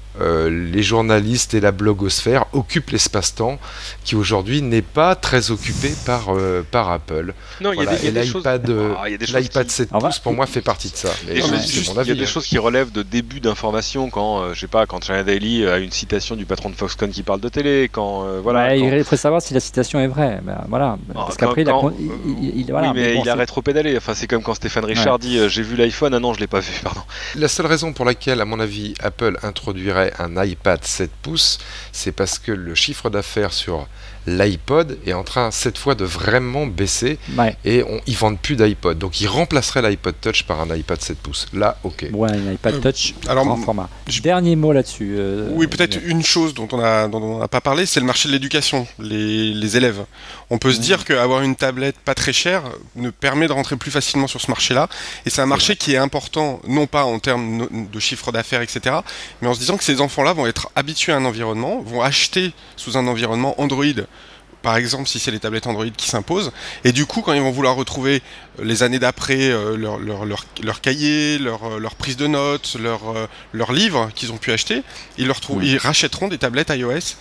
les journalistes et la blogosphère occupent l'espace-temps qui aujourd'hui n'est pas très occupé par Apple. Non, voilà. Il y a des choses. L'iPad 7 pouces pour moi fait partie de ça. Il y a des choses qui relèvent de début d'information quand je sais pas, quand China Daily a une citation du patron de Foxconn qui parle de télé, quand voilà. Il faut savoir si la citation est vraie. Voilà. Parce qu'après il a rétro-pédalé. Enfin, c'est comme quand Stéphane Richard dit j'ai vu l'iPhone, ah non je l'ai pas vu, pardon. La seule raison pour laquelle, à mon avis, Apple introduirait un iPad 7 pouces, c'est parce que le chiffre d'affaires sur l'iPod est en train cette fois de vraiment baisser et ils vendent plus d'iPod, donc ils remplaceraient l'iPod Touch par un iPad 7 pouces. Là, ok. Ouais, un iPad Touch grand format. Dernier mot là-dessus. Oui, peut-être une chose dont on n'a pas parlé, c'est le marché de l'éducation, les élèves. On peut se dire qu'avoir une tablette pas très chère nous permet de rentrer plus facilement sur ce marché-là, et c'est un marché qui est important, non pas en termes de chiffre d'affaires, etc., mais en se disant que ces enfants-là vont être habitués à un environnement, vont acheter sous un environnement Android, par exemple si c'est les tablettes Android qui s'imposent, et du coup quand ils vont vouloir retrouver les années d'après leur cahier, leur prise de notes, leurs livres qu'ils ont pu acheter, ils rachèteront des tablettes iOS,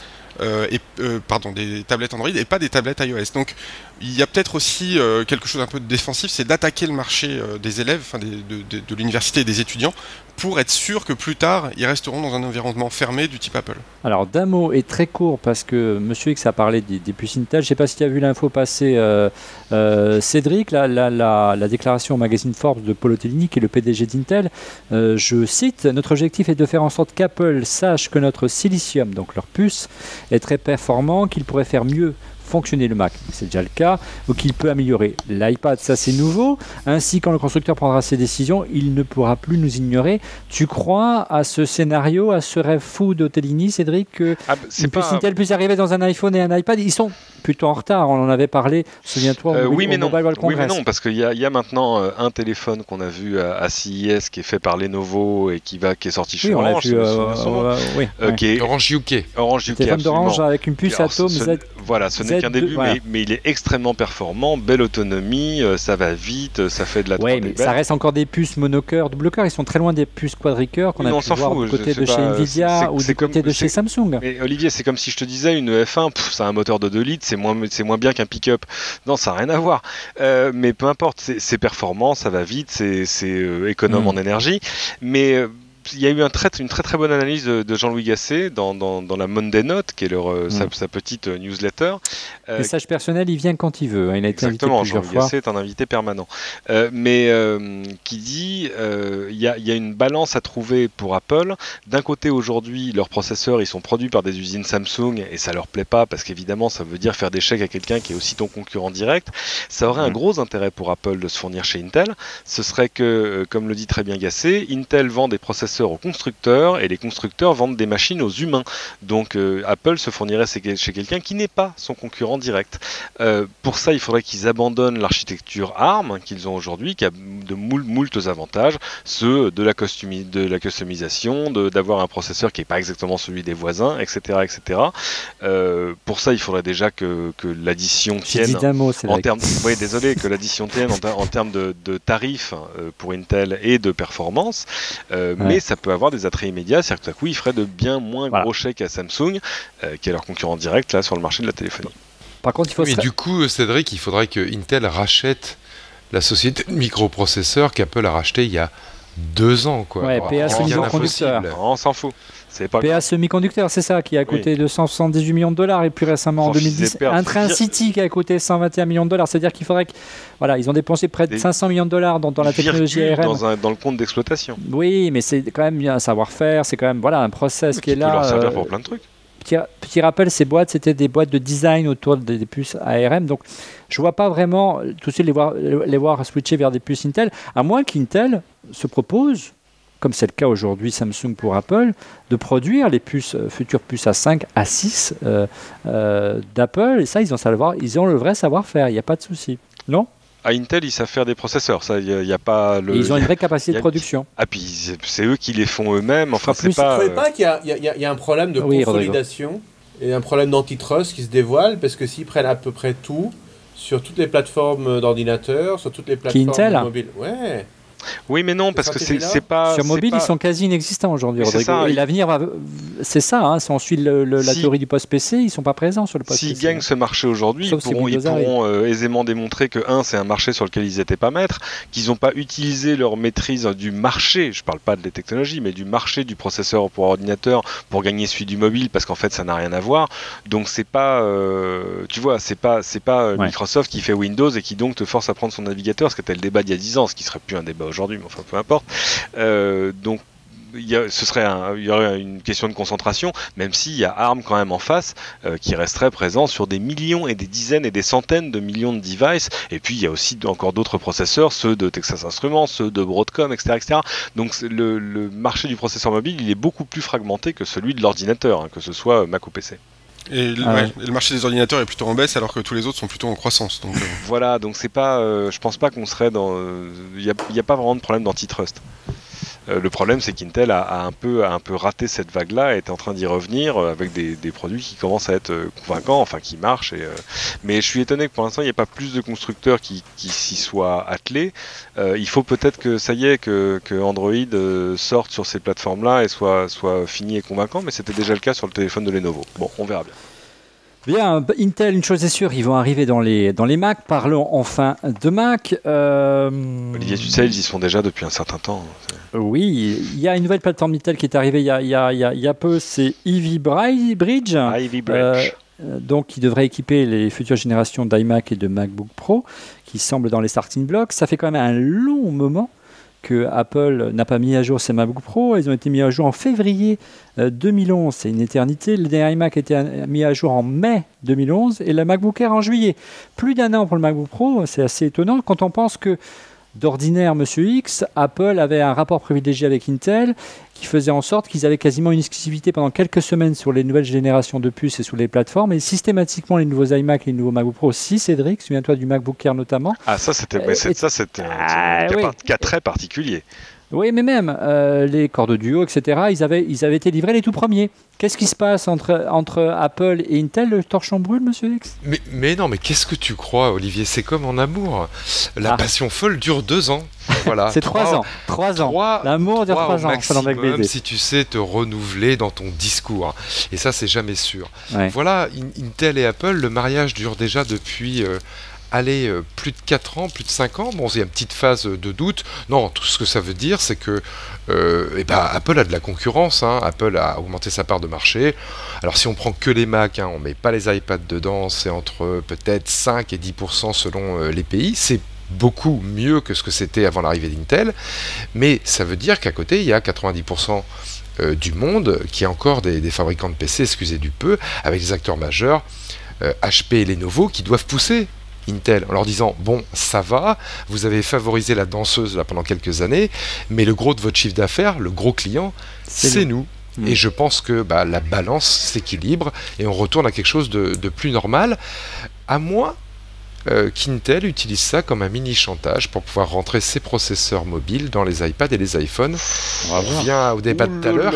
des tablettes Android et pas des tablettes iOS. Donc il y a peut-être aussi quelque chose un peu de défensif, c'est d'attaquer le marché des élèves, de l'université et des étudiants, pour être sûr que plus tard, ils resteront dans un environnement fermé du type Apple. Alors d'un mot et très court, parce que Monsieur X a parlé des puces Intel, je ne sais pas si tu as vu l'info passer, Cédric, la déclaration au magazine Forbes de Paul Otellini, qui est le PDG d'Intel, je cite, « Notre objectif est de faire en sorte qu'Apple sache que notre silicium, donc leur puce, est très performant, qu'il pourrait faire mieux fonctionner le Mac, c'est déjà le cas, ou qu'il peut améliorer l'iPad, ça c'est nouveau. Ainsi, quand le constructeur prendra ses décisions, il ne pourra plus nous ignorer. Tu crois à ce scénario, à ce rêve fou d'Otelini, Cédric, que Intel puisse arriver dans un iPhone et un iPad? Ils sont plutôt en retard, on en avait parlé, souviens-toi, oui, mais non, parce qu'il y a maintenant un téléphone qu'on a vu à CES qui est fait par Lenovo et qui est sorti chez Orange. Qui est Orange UK. Téléphone d'Orange avec une puce Atom Z. Voilà, ce n'est qu'un début, mais il est extrêmement performant, belle autonomie, ça va vite, ça fait de la 3D. Oui, mais ça reste encore des puces monocœur, double cœur, ils sont très loin des puces quadricœur qu'on a pu voir du côté de chez Nvidia ou du côté de chez Samsung. Mais Olivier, c'est comme si je te disais une F1, ça a un moteur de 2 litres, c'est moins bien qu'un pick-up. Non, ça n'a rien à voir. Mais peu importe, c'est performant, ça va vite, c'est économe en énergie. Mais il y a eu une très très bonne analyse de Jean-Louis Gasset dans la Monday Note, qui est sa petite newsletter. Message personnel, il vient quand il veut. Il a été invité plusieurs fois. Jean-Louis Gasset est un invité permanent. Qui dit il y a une balance à trouver pour Apple. D'un côté, aujourd'hui, leurs processeurs, ils sont produits par des usines Samsung et ça leur plaît pas parce qu'évidemment, ça veut dire faire des chèques à quelqu'un qui est aussi ton concurrent direct. Ça aurait un gros intérêt pour Apple de se fournir chez Intel. Ce serait que, comme le dit très bien Gasset, Intel vend des processeurs aux constructeurs et les constructeurs vendent des machines aux humains. Donc Apple se fournirait chez quelqu'un qui n'est pas son concurrent direct. Pour ça, il faudrait qu'ils abandonnent l'architecture ARM qu'ils ont aujourd'hui, qui a de moultes avantages, ceux de la customisation, d'avoir un processeur qui n'est pas exactement celui des voisins, etc. etc. Pour ça, il faudrait déjà que l'addition tienne que l'addition tienne en termes de tarifs pour Intel et de performance, mais ça peut avoir des attraits immédiats, c'est-à-dire que tout à coup, il ferait de bien moins gros chèques à Samsung, qui est leur concurrent direct là sur le marché de la téléphonie. Par contre, du coup, Cédric, il faudrait que Intel rachète la société de microprocesseurs qu'Apple a racheté il y a 2 ans, quoi. Ouais, PA Semiconductor. On s'en fout. PA Semiconductor, c'est ça, qui a coûté 278 millions de dollars et plus récemment en 2010, Intrinsity qui a coûté 121 millions de dollars. C'est-à-dire qu'il faudrait ils ont dépensé près de 500 millions de dollars dans la technologie ARM. Dans le compte d'exploitation. Oui, mais c'est quand même un savoir-faire, c'est quand même un process qui est là. Peut leur servir pour plein de trucs. Petit rappel, ces boîtes, c'était des boîtes de design autour des puces ARM. Donc, je ne vois pas vraiment tout de suite les voir switcher vers des puces Intel, à moins qu'Intel se propose, comme c'est le cas aujourd'hui Samsung pour Apple, de produire les futures puces A5, A6 d'Apple. Et ça, ils ont le vrai savoir-faire, il n'y a pas de souci. Non ? À Intel, ils savent faire des processeurs, ça, y a pas le. Ils ont une vraie capacité de production. Ah, puis c'est eux qui les font eux-mêmes. Enfin, c'est pas. Vous ne trouvez pas qu'il y a un problème de consolidation et un problème d'antitrust qui se dévoile, parce que s'ils prennent à peu près tout sur toutes les plateformes d'ordinateurs, sur toutes les plateformes mobiles. Ouais. Oui, mais non, parce que c'est pas... Sur mobile, ils sont quasi inexistants aujourd'hui, Rodrigo. Et l'avenir, c'est ça, si on suit la théorie du post-PC, ils ne sont pas présents sur le post-PC. S'ils gagnent ce marché aujourd'hui, ils pourront aisément démontrer que, c'est un marché sur lequel ils n'étaient pas maîtres, qu'ils n'ont pas utilisé leur maîtrise du marché, je ne parle pas des technologies, mais du marché du processeur pour ordinateur pour gagner celui du mobile, parce qu'en fait, ça n'a rien à voir. Donc, c'est pas... tu vois, c'est pas Microsoft qui fait Windows et qui donc te force à prendre son navigateur, ce qui était le débat d'il y a 10 ans, ce qui serait plus un débat aujourd'hui, mais enfin peu importe. Donc il y aurait une question de concentration, même s'il y a ARM quand même en face, qui resterait présent sur des millions et des dizaines et des centaines de millions de devices. Et puis il y a aussi encore d'autres processeurs, ceux de Texas Instruments, ceux de Broadcom, etc. etc. Donc le marché du processeur mobile, il est beaucoup plus fragmenté que celui de l'ordinateur, que ce soit Mac ou PC. Et le marché des ordinateurs est plutôt en baisse alors que tous les autres sont plutôt en croissance. Donc, Voilà, donc c'est pas, je pense pas qu'on serait dans... Il n'y a pas vraiment de problème d'antitrust. Le problème, c'est qu'Intel a un peu raté cette vague-là et est en train d'y revenir avec des produits qui commencent à être convaincants, enfin qui marchent. Mais je suis étonné que pour l'instant, il n'y ait pas plus de constructeurs qui s'y soient attelés. Il faut peut-être que ça y est, que Android sorte sur ces plateformes-là et soit fini et convaincant, mais c'était déjà le cas sur le téléphone de Lenovo. Bon, on verra bien. Bien, Intel, une chose est sûre, ils vont arriver dans les Mac. Parlons enfin de Mac. Olivier, tu sais, ils y sont déjà depuis un certain temps. Oui, il y a une nouvelle plateforme Intel qui est arrivée il y a peu, c'est Ivy Bridge. Donc, qui devrait équiper les futures générations d'iMac et de MacBook Pro, qui semblent dans les starting blocks. Ça fait quand même un long moment que Apple n'a pas mis à jour ses MacBook Pro. Ils ont été mis à jour en février 2011, c'est une éternité. Le dernier iMac a été mis à jour en mai 2011 et le MacBook Air en juillet. Plus d'un an pour le MacBook Pro, c'est assez étonnant quand on pense que d'ordinaire, Monsieur X, Apple avait un rapport privilégié avec Intel qui faisait en sorte qu'ils avaient quasiment une exclusivité pendant quelques semaines sur les nouvelles générations de puces et sur les plateformes. Et systématiquement, les nouveaux iMac et les nouveaux MacBook Pro aussi, Cédric, souviens-toi du MacBook Air notamment. Ah, ça, c'était un cas très particulier. Oui, mais même les corps de duo, etc., ils avaient été livrés les tout premiers. Qu'est-ce qui se passe entre Apple et Intel? Le torchon brûle, Monsieur X? Mais non, mais qu'est-ce que tu crois, Olivier? C'est comme en amour. La passion folle dure 2 ans. Voilà. C'est 3 ans. 3 ans. L'amour dure 3 ans. Maximum, si tu sais te renouveler dans ton discours. Et ça, c'est jamais sûr. Ouais. Voilà, Intel et Apple, le mariage dure déjà depuis... plus de 4 ans, plus de 5 ans. Bon, il y a une petite phase de doute. Non, tout ce que ça veut dire, c'est que Apple a de la concurrence. Apple a augmenté sa part de marché. Alors, si on prend que les Mac, on ne met pas les iPads dedans, c'est entre peut-être 5 et 10% selon les pays. C'est beaucoup mieux que ce que c'était avant l'arrivée d'Intel. Mais ça veut dire qu'à côté, il y a 90% du monde qui est encore des fabricants de PC, excusez du peu, avec des acteurs majeurs, HP et Lenovo, qui doivent pousser Intel en leur disant bon, ça va, vous avez favorisé la danseuse là pendant quelques années, mais le gros de votre chiffre d'affaires, le gros client, c'est nous. Et je pense que la balance s'équilibre et on retourne à quelque chose de plus normal, à moins qu'Intel utilise ça comme un mini chantage pour pouvoir rentrer ses processeurs mobiles dans les iPads et les iPhones. On revient au débat de tout à l'heure.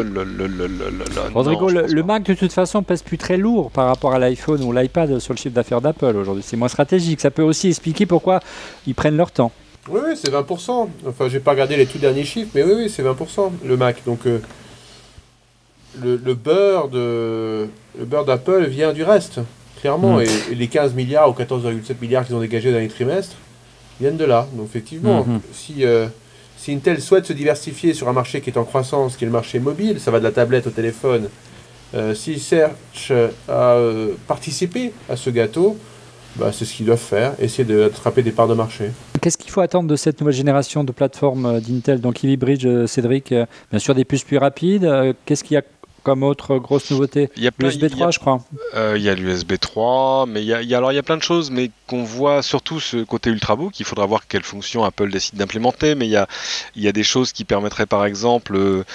Rodrigo, le Mac de toute façon pèse plus très lourd par rapport à l'iPhone ou l'iPad sur le chiffre d'affaires d'Apple aujourd'hui. C'est moins stratégique. Ça peut aussi expliquer pourquoi ils prennent leur temps. Oui, c'est 20%. Enfin, j'ai pas regardé les tout derniers chiffres, mais oui, c'est 20% le Mac. Donc le beurre d'Apple vient du reste. Clairement, et les 15 milliards ou 14,7 milliards qu'ils ont dégagés dans les trimestres viennent de là. Donc effectivement, si Intel souhaite se diversifier sur un marché qui est en croissance, qui est le marché mobile, ça va de la tablette au téléphone, s'ils cherchent à participer à ce gâteau, c'est ce qu'ils doivent faire, essayer d'attraper des parts de marché. Qu'est-ce qu'il faut attendre de cette nouvelle génération de plateformes d'Intel, donc Ivy Bridge, Cédric? Bien sûr, des puces plus rapides. Qu'est-ce qu'il y a comme autre grosse nouveauté? l'USB 3, je crois. Il y a l'USB 3, mais il y a plein de choses, mais qu'on voit surtout ce côté Ultrabook. Il faudra voir quelles fonctions Apple décide d'implémenter, mais il y a des choses qui permettraient par exemple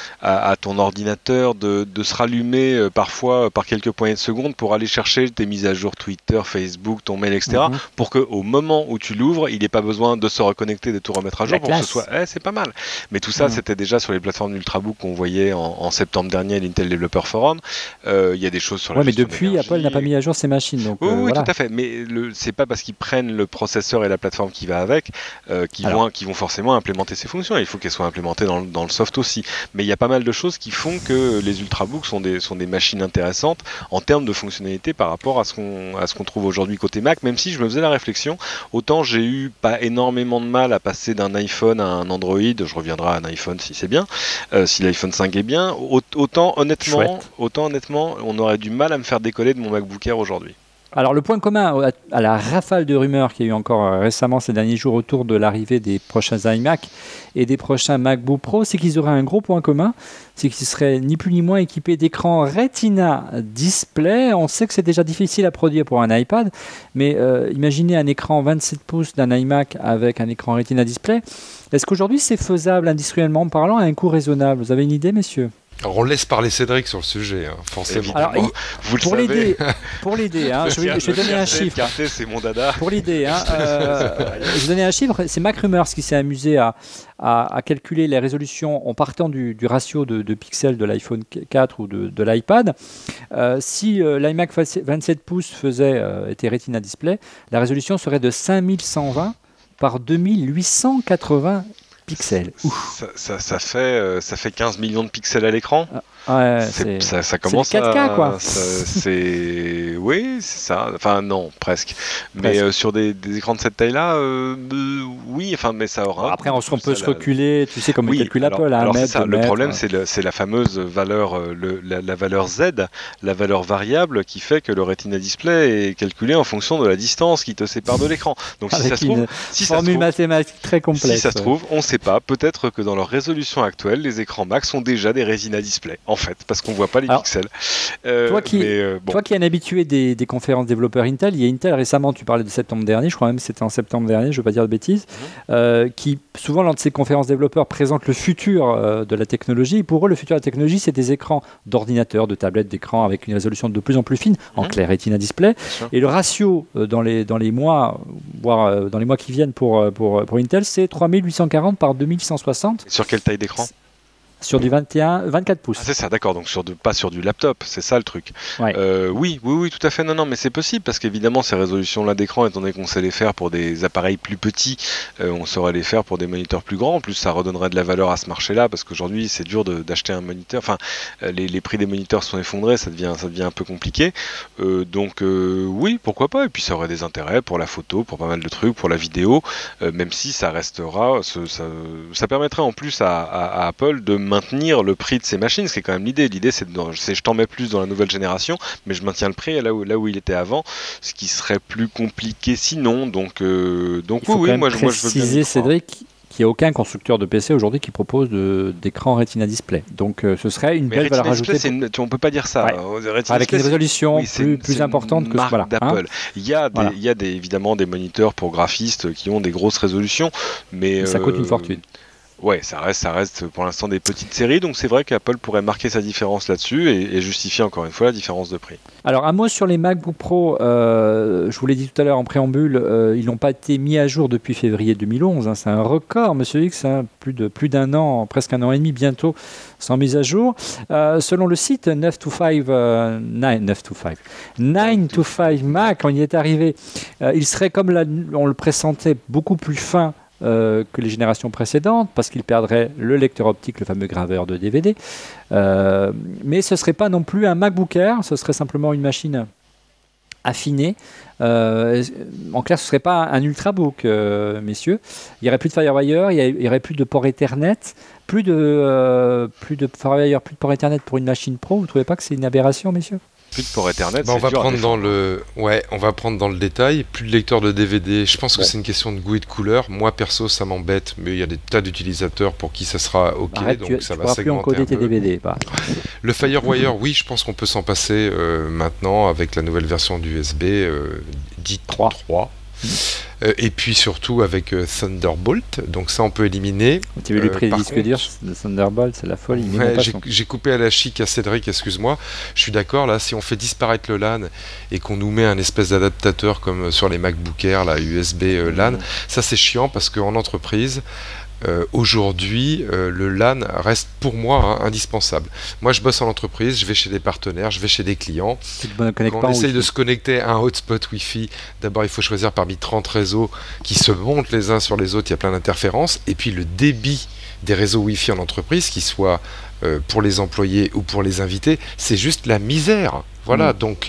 à ton ordinateur de se rallumer parfois par quelques poignées de secondes pour aller chercher tes mises à jour Twitter, Facebook, ton mail, etc. Pour qu'au moment où tu l'ouvres, il n'ait pas besoin de se reconnecter, de tout remettre à jour pour que ce soit... c'est pas mal. Mais tout ça, c'était déjà sur les plateformes d'Ultrabook qu'on voyait en septembre dernier à l'Intel Developer Forum. Il y a des choses sur la mais depuis, Apple n'a pas mis à jour ses machines. Donc, oui, voilà. Tout à fait. Mais c'est pas parce qu'ils prennent le processeur et la plateforme qui va avec qu'ils vont forcément implémenter ces fonctions. Il faut qu'elles soient implémentées dans le soft aussi. Mais il y a pas mal de choses qui font que les Ultrabooks sont des machines intéressantes en termes de fonctionnalité par rapport à ce qu'on trouve aujourd'hui côté Mac. Même si je me faisais la réflexion, autant j'ai eu pas énormément de mal à passer d'un iPhone à un Android. Je reviendrai à un iPhone si c'est bien, si l'iPhone 5 est bien. Autant honnêtement, on aurait du mal à me faire décoller de mon MacBook Air aujourd'hui. Alors le point commun à la rafale de rumeurs qu'il y a eu encore récemment ces derniers jours autour de l'arrivée des prochains iMac et des prochains MacBook Pro, c'est qu'ils auraient un gros point commun, c'est qu'ils seraient ni plus ni moins équipés d'écrans Retina Display. On sait que c'est déjà difficile à produire pour un iPad, mais imaginez un écran 27 pouces d'un iMac avec un écran Retina Display. Est-ce qu'aujourd'hui c'est faisable industriellement parlant à un coût raisonnable? Vous avez une idée, messieurs? Alors on laisse parler Cédric sur le sujet, forcément. Alors, pour l'aider, je vais donner un chiffre. C'est mon dada. Pour l'aider, je vais donner un chiffre. C'est MacRumors qui s'est amusé à calculer les résolutions en partant du ratio de pixels de l'iPhone 4 ou de l'iPad. Si l'iMac 27 pouces était Retina Display, la résolution serait de 5120 par 2880 pixels. Ça fait 15 millions de pixels à l'écran. ça commence c'est 4K, quoi. Oui, c'est ça. Enfin, non, presque. Mais sur des écrans de cette taille-là, oui, enfin, mais ça aura... Après, on peut se reculer, tu sais, comme le calcul Apple, à 1 mètre, ça. Le problème, c'est la fameuse valeur, la valeur Z, la valeur variable qui fait que le Retina Display est calculé en fonction de la distance qui te sépare de l'écran. Donc, si ça se trouve... formule mathématique très complexe. Si ça se trouve, on ne sait pas. Peut-être que dans leur résolution actuelle, les écrans Mac sont déjà des Retina Display, en fait, parce qu'on ne voit pas les pixels. Toi qui es un habitué des conférences développeurs Intel, il y a Intel récemment, tu parlais de septembre dernier, je crois même que c'était en septembre dernier, je ne veux pas dire de bêtises, qui souvent lors de ces conférences développeurs présente le futur de la technologie. Et pour eux, le futur de la technologie, c'est des écrans d'ordinateur, de tablettes, d'écrans avec une résolution de plus en plus fine, en clair Retina Display. Et le ratio dans les mois, voire dans les mois qui viennent pour Intel, c'est 3840 par 2160. Sur quelle taille d'écran ? Sur du 24 pouces. Ah, c'est ça, d'accord, donc pas sur du laptop, c'est ça le truc. Ouais. Oui, tout à fait, non, mais c'est possible, parce qu'évidemment, ces résolutions-là d'écran, étant donné qu'on sait les faire pour des appareils plus petits, on saurait les faire pour des moniteurs plus grands, en plus ça redonnerait de la valeur à ce marché-là, parce qu'aujourd'hui, c'est dur d'acheter un moniteur, enfin, les prix des moniteurs sont effondrés, ça devient un peu compliqué, donc oui, pourquoi pas, et puis ça aurait des intérêts pour la photo, pour pas mal de trucs, pour la vidéo, même si ça restera, ça permettrait en plus à Apple de maintenir le prix de ces machines, ce qui est quand même l'idée. L'idée, c'est je t'en mets plus dans la nouvelle génération, mais je maintiens le prix là où il était avant, ce qui serait plus compliqué sinon. Donc oui, moi je veux bien. Cédric, qu'il n'y a aucun constructeur de PC aujourd'hui qui propose d'écran Retina Display. Donc ce serait une belle valeur ajoutée. On ne peut pas dire ça. Avec une résolution plus importante que marque d'Apple. Il y a évidemment des moniteurs pour graphistes qui ont des grosses résolutions, mais ça coûte une fortune. Ouais, ça reste pour l'instant des petites séries, donc c'est vrai qu'Apple pourrait marquer sa différence là-dessus et justifier encore une fois la différence de prix. Alors un mot sur les MacBook Pro, je vous l'ai dit tout à l'heure en préambule, ils n'ont pas été mis à jour depuis février 2011, c'est un record, Monsieur X, plus d'un an, presque un an et demi bientôt sans mise à jour. Selon le site 9to5 Mac, on y est arrivé, il serait comme on le pressentait beaucoup plus fin que les générations précédentes, parce qu'il perdrait le lecteur optique, le fameux graveur de DVD. Mais ce ne serait pas non plus un MacBook Air, ce serait simplement une machine affinée. En clair, ce ne serait pas un Ultrabook, messieurs. Il n'y aurait plus de Firewire, il n'y aurait plus de port Ethernet, plus de Firewire, plus de port Ethernet pour une machine pro. Vous ne trouvez pas que c'est une aberration, messieurs ? Plus de port Ethernet, on va prendre dans le détail. Plus de lecteur de DVD. Je pense que c'est une question de goût et de couleur. Moi perso, ça m'embête, mais il y a des tas d'utilisateurs pour qui ça sera ok. Arrête, donc ça va segmenter. Plus encoder tes DVD. Le Firewire, oui, je pense qu'on peut s'en passer maintenant avec la nouvelle version du USB dite 3. Et puis surtout avec Thunderbolt, donc ça on peut éliminer. Tu as vu le prix des disques durs de Thunderbolt, c'est la folie. J'ai coupé à la chic à Cédric, excuse-moi. Je suis d'accord, là, si on fait disparaître le LAN et qu'on nous met un espèce d'adaptateur comme sur les MacBook Air, la USB LAN, ça c'est chiant parce qu'en entreprise, aujourd'hui, le LAN reste pour moi indispensable. Moi, je bosse en entreprise, je vais chez des partenaires, je vais chez des clients. Quand on essaye de se connecter à un hotspot Wi-Fi, d'abord, il faut choisir parmi 30 réseaux qui se montent les uns sur les autres, il y a plein d'interférences. Et puis, le débit des réseaux Wi-Fi en entreprise, qu'ils soient pour les employés ou pour les invités, c'est juste la misère. Voilà, donc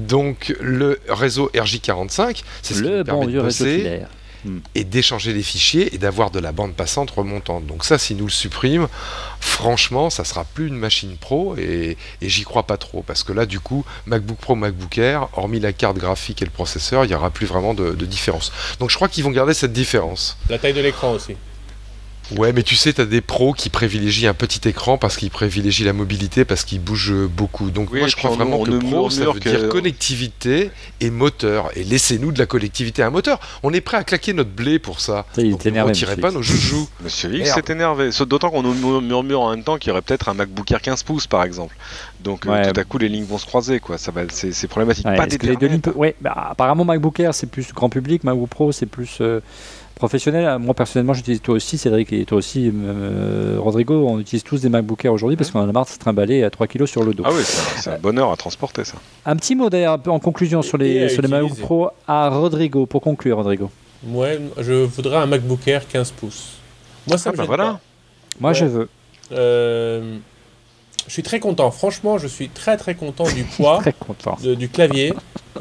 le réseau RJ45, c'est ce qui nous permet de bosser et d'échanger les fichiers et d'avoir de la bande passante remontante. Donc ça, si nous le supprime, franchement, ça sera plus une machine pro et j'y crois pas trop parce que là, du coup, MacBook Pro, MacBook Air, hormis la carte graphique et le processeur, il n'y aura plus vraiment de différence. Donc je crois qu'ils vont garder cette différence. La taille de l'écran aussi. Ouais, mais tu sais, tu as des pros qui privilégient un petit écran parce qu'ils privilégient la mobilité, parce qu'ils bougent beaucoup. Donc moi, je crois vraiment que pro, ça veut dire connectivité et moteur. Et laissez-nous de la connectivité à un moteur. On est prêt à claquer notre blé pour ça. Donc ne retirez pas nos joujoux. Monsieur X s'est énervé. D'autant qu'on nous murmure en même temps qu'il y aurait peut-être un MacBook Air 15 pouces, par exemple. Donc tout à coup, les lignes vont se croiser, quoi. C'est problématique. Pas apparemment, MacBook Air, c'est plus grand public. MacBook Pro, c'est plus... professionnel, moi personnellement j'utilise, toi aussi Cédric et toi aussi Rodrigo, on utilise tous des MacBook Air aujourd'hui parce qu'on en a marre de se trimballer à 3 kg sur le dos. Ah oui, c'est un bonheur à transporter ça. Un petit mot d'ailleurs en conclusion sur les MacBook Pro à Rodrigo, pour conclure Rodrigo. Ouais, je voudrais un MacBook Air 15 pouces. Moi ça me gêne pas. Moi je veux. je suis très content. Franchement, je suis très très content du poids du clavier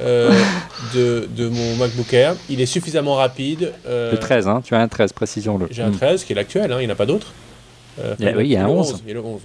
de mon MacBook Air. Il est suffisamment rapide. Le 13, hein, tu as un 13, précision-le. J'ai un 13 qui est l'actuel, hein, il n'y en a pas d'autre. Oui, il y a un 11. Il y a le 11,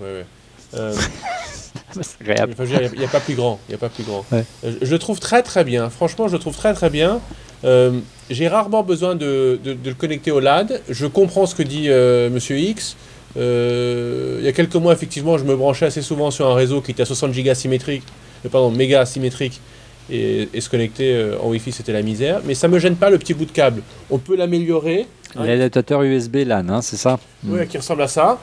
c'est agréable. Il n'y a pas plus grand. Ouais. Je le trouve très très bien. Franchement, je le trouve très très bien. J'ai rarement besoin de le connecter au LAD. Je comprends ce que dit Monsieur X. Il y a quelques mois, effectivement, je me branchais assez souvent sur un réseau qui était à 60 mégas symétrique et se connecter en Wi-Fi, c'était la misère. Mais ça me gêne pas le petit bout de câble. On peut l'améliorer. L'adaptateur USB LAN, hein, c'est ça? Oui, qui ressemble à ça.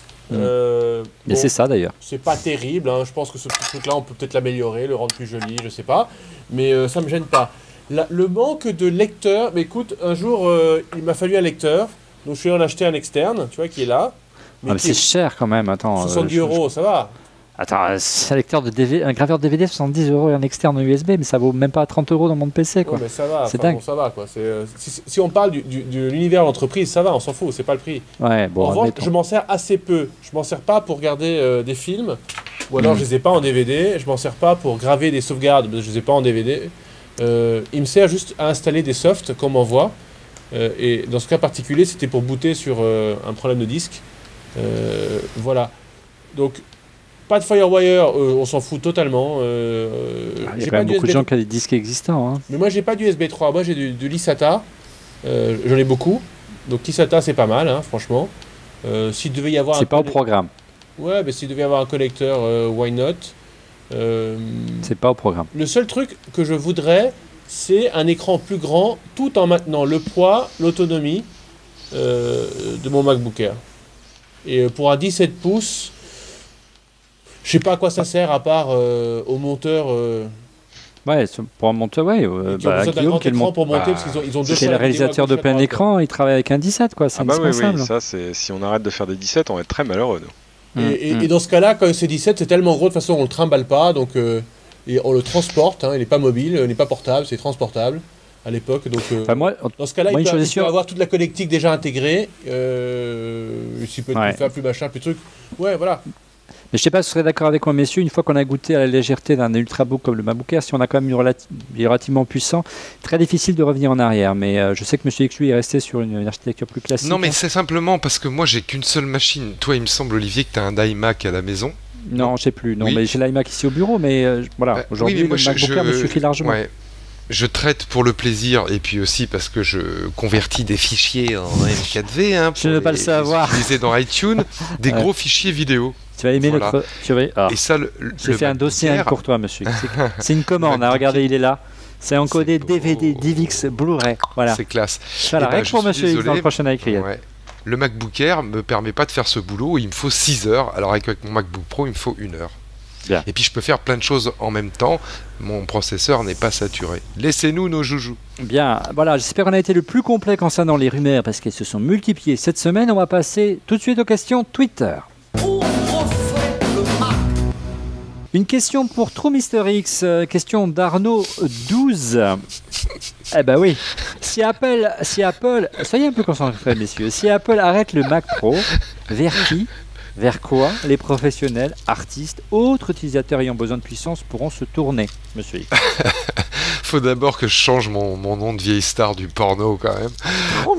Et c'est ça d'ailleurs. C'est pas terrible, hein. Je pense que ce petit truc-là, on peut peut-être l'améliorer, le rendre plus joli, je sais pas. Mais ça me gêne pas. Le manque de lecteur, mais écoute, un jour, il m'a fallu un lecteur. Donc je suis allé en acheter un externe, tu vois, qui est là. Mais c'est cher quand même, attends. 70 €, ça va. Attends, c'est un graveur DVD, 70 € et un externe USB, mais ça vaut même pas 30 € dans mon PC, quoi. Ouais, mais ça va, c'est dingue. Bon, ça va, quoi. Si on parle de l'univers de l'entreprise, ça va, on s'en fout, c'est pas le prix. Ouais, bon, en revanche, je m'en sers assez peu. Je m'en sers pas pour regarder des films, ou alors je les ai pas en DVD. Je m'en sers pas pour graver des sauvegardes, parce que je les ai pas en DVD. Il me sert juste à installer des softs qu'on m'envoie. Et dans ce cas particulier, c'était pour booter sur un problème de disque. Voilà. Donc, pas de Firewire, on s'en fout totalement. Il y a quand même beaucoup de gens qui ont des disques existants. Hein. Mais moi, j'ai pas d'USB 3. Moi, j'ai du Lisata. J'en ai beaucoup. Donc, Lisata, c'est pas mal, hein, franchement. S'il devait y avoir c'est pas au programme. Ouais, mais s'il devait y avoir un connecteur, why not? C'est pas au programme. Le seul truc que je voudrais, c'est un écran plus grand, tout en maintenant le poids, l'autonomie de mon MacBook Air. Et pour un 17 pouces, je sais pas à quoi ça sert à part au monteur. Ouais, pour un monteur, ouais. Guillaume, qui est le pour monter, parce qu'ils ont deux. C'est le réalisateur de plein écran, il travaille avec un 17, quoi. C'est indispensable. Oui, ça, si on arrête de faire des 17, on va être très malheureux, nous. Et dans ce cas-là, quand c'est 17, c'est tellement gros, de toute façon, on le trimballe pas, donc et on le transporte, hein, il n'est pas mobile, il n'est pas portable, c'est transportable à l'époque. Donc, dans ce cas-là, il peut avoir toute la connectique déjà intégrée, s'il peut faire plus machin, plus truc. Ouais, voilà. Mais je sais pas si vous serez d'accord avec moi, messieurs, une fois qu'on a goûté à la légèreté d'un ultrabook comme le MacBook Air, si on a quand même relativement puissant, très difficile de revenir en arrière. Mais je sais que M. X, lui, est resté sur une architecture plus classique. Non, mais c'est simplement parce que moi, j'ai qu'une seule machine. Toi, il me semble, Olivier, que tu as un iMac à la maison. Non, je sais plus. Non, mais j'ai l'iMac ici au bureau, mais voilà. Aujourd'hui, le MacBook Air me suffit largement. Ouais. Je traite pour le plaisir et puis aussi parce que je convertis des fichiers en M4V. Hein, je ne veux pas le savoir. Utiliser dans iTunes des gros fichiers vidéo. Tu vas aimer notre. Et ça, j'ai fait un dossier pour toi, monsieur. C'est une commande. Regardez, il est là. C'est encodé DVD, DivX, Blu-ray. Voilà. C'est classe. Voilà, rien que pour monsieur X dans le prochain écrit. Ouais. Le MacBook Air me permet pas de faire ce boulot. Il me faut 6 heures. Alors avec mon MacBook Pro, il me faut 1 heure. Bien. Et puis je peux faire plein de choses en même temps. Mon processeur n'est pas saturé. Laissez-nous nos joujoux. Bien, voilà, j'espère qu'on a été le plus complet concernant les rumeurs parce qu'elles se sont multipliées cette semaine. On va passer tout de suite aux questions Twitter. Une question pour True Mr. X, question d'Arnaud 12. Eh ben oui, si Apple, soyez un peu concentrés messieurs, si Apple arrête le Mac Pro, vers qui? Vers quoi les professionnels, artistes, autres utilisateurs ayant besoin de puissance pourront se tourner, monsieur X? Faut d'abord que je change mon nom de vieille star du porno quand même. Oh,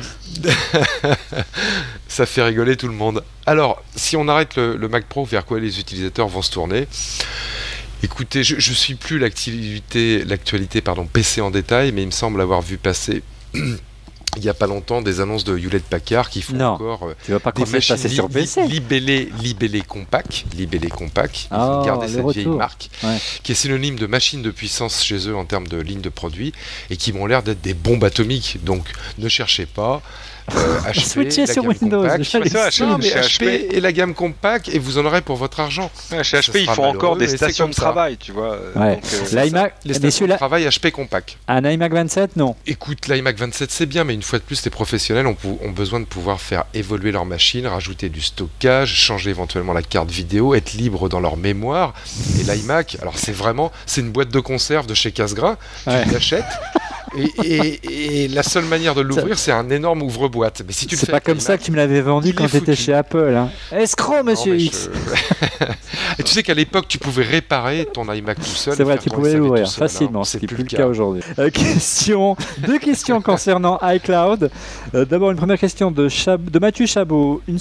ça fait rigoler tout le monde. Alors, si on arrête le Mac Pro, vers quoi les utilisateurs vont se tourner? Écoutez, je ne suis plus l'actualité PC en détail, mais il me semble avoir vu passer... il n'y a pas longtemps des annonces de Hewlett Packard qui font encore des machines sur PC. libellées compact, garder cette vieille marque, qui est synonyme de machine de puissance chez eux en termes de ligne de produits et qui m'ont l'air d'être des bombes atomiques. Donc ne cherchez pas. Switcher sur Windows. HP et la gamme compact et vous en aurez pour votre argent. Chez HP, ils font encore des stations de travail, tu vois. L'iMac, les stations de travail HP compact. Un iMac 27, non. Écoute, l'iMac 27 c'est bien, mais une fois de plus, les professionnels ont besoin de pouvoir faire évoluer leur machine, rajouter du stockage, changer éventuellement la carte vidéo, être libre dans leur mémoire. Et l'iMac, alors c'est une boîte de conserve de chez Cassegrain, tu l'achètes. Et la seule manière de l'ouvrir, c'est un énorme ouvre-boîte. Mais si tu c'est pas comme ça que tu me l'avais vendu quand tu étais chez Apple. Hein. Escroc, monsieur X. Et tu sais qu'à l'époque, tu pouvais réparer ton iMac tout seul. C'est vrai, tu pouvais l'ouvrir facilement, ce qui n'est plus le cas aujourd'hui. Deux questions concernant iCloud. D'abord, une première question de Mathieu Chabot. Une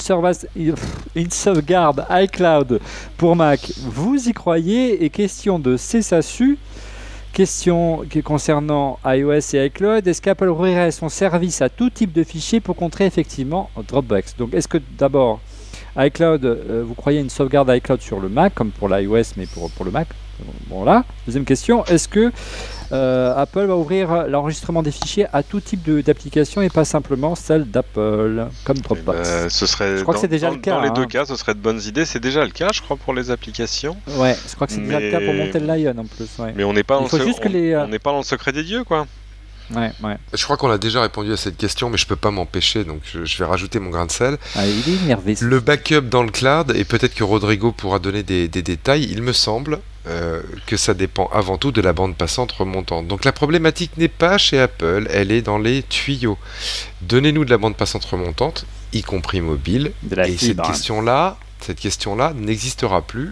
sauvegarde iCloud pour Mac, vous y croyez? Et question de Cessasu. Question concernant iOS et iCloud, est-ce qu'Apple ouvrirait son service à tout type de fichiers pour contrer effectivement Dropbox? Donc est-ce que d'abord iCloud, vous croyez une sauvegarde iCloud sur le Mac, comme pour l'iOS mais pour le Mac? Bon là. Deuxième question, est-ce que Apple va ouvrir l'enregistrement des fichiers à tout type d'applications et pas simplement celle d'Apple, comme Dropbox? Je crois que c'est déjà le cas. Dans les deux cas, ce serait de bonnes idées. C'est déjà le cas, je crois, pour les applications. Ouais, je crois que c'est déjà le cas pour monter le Lion en plus. Ouais. Mais on n'est pas, on n'est pas dans le secret des dieux, quoi. Ouais. Je crois qu'on a déjà répondu à cette question, mais je peux pas m'empêcher, donc je vais rajouter mon grain de sel. Ah, il est énervé. Le backup dans le cloud, et peut-être que Rodrigo pourra donner des détails, il me semble que ça dépend avant tout de la bande passante remontante. Donc la problématique n'est pas chez Apple, elle est dans les tuyaux. Donnez-nous de la bande passante remontante, y compris mobile, et cette question-là n'existera plus.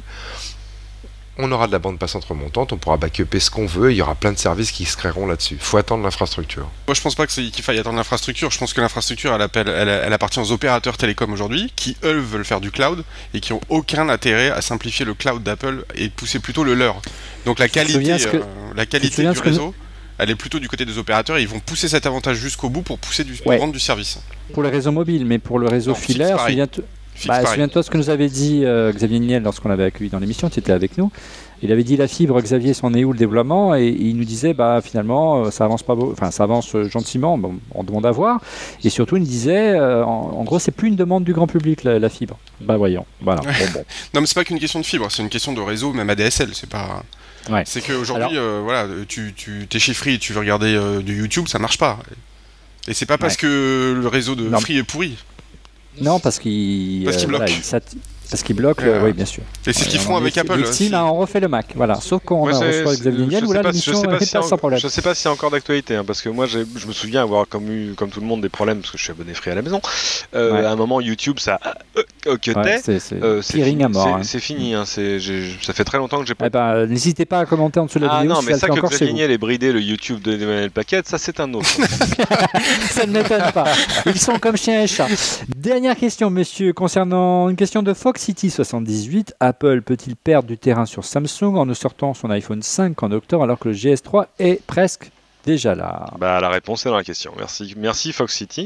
On aura de la bande passante remontante, on pourra backuper ce qu'on veut, il y aura plein de services qui se créeront là-dessus. Il faut attendre l'infrastructure. Moi je pense pas qu'il faille attendre l'infrastructure, je pense que l'infrastructure elle appartient aux opérateurs télécoms aujourd'hui, qui eux veulent faire du cloud et qui ont aucun intérêt à simplifier le cloud d'Apple et pousser plutôt le leur. Donc la qualité du réseau, elle est plutôt du côté des opérateurs et ils vont pousser cet avantage jusqu'au bout pour vendre du service. Pour les réseaux mobiles, mais pour le réseau filaire, souviens-toi ce que nous avait dit Xavier Niel lorsqu'on l'avait accueilli dans l'émission, tu étais avec nous. Il avait dit la fibre, Xavier, c'en est où le développement? Et il nous disait, finalement, ça avance pas, ça avance gentiment, bon, on demande à voir. Et surtout, il nous disait, en gros, c'est plus une demande du grand public, la fibre. Voyons, voilà. Bon. Non, mais c'est pas qu'une question de fibre, c'est une question de réseau, même ADSL, c'est pas... Ouais. C'est qu'aujourd'hui, t'es chez Free et tu veux regarder du YouTube, ça marche pas. Et c'est pas parce que le réseau de Free est pourri. Non, parce qu'il bloque. Parce qu'il bloque, oui, bien sûr. Et c'est ce qu'ils font avec Apple. On refait le Mac, voilà. Sauf qu'on reçoit Xavier Niel, où là, l'émission est sans problème. Je sais pas si c'est encore d'actualité, parce que moi, je me souviens avoir eu, comme tout le monde, des problèmes, parce que je suis abonné Free à la maison. À un moment, YouTube, ça cutait. C'est fini, ça fait très longtemps que j'ai pas... N'hésitez pas à commenter en dessous de la vidéo. Ah non, mais ça que Xavier Niel ait bridé le YouTube de Emmanuel Paquette, ça c'est un autre. Ça ne m'étonne pas. Ils sont comme chien et chat. Dernière question, monsieur, concernant une question de Fox City 78, Apple peut-il perdre du terrain sur Samsung en ne sortant son iPhone 5 en octobre alors que le GS3 est presque déjà là? La réponse est dans la question. Merci Fox City.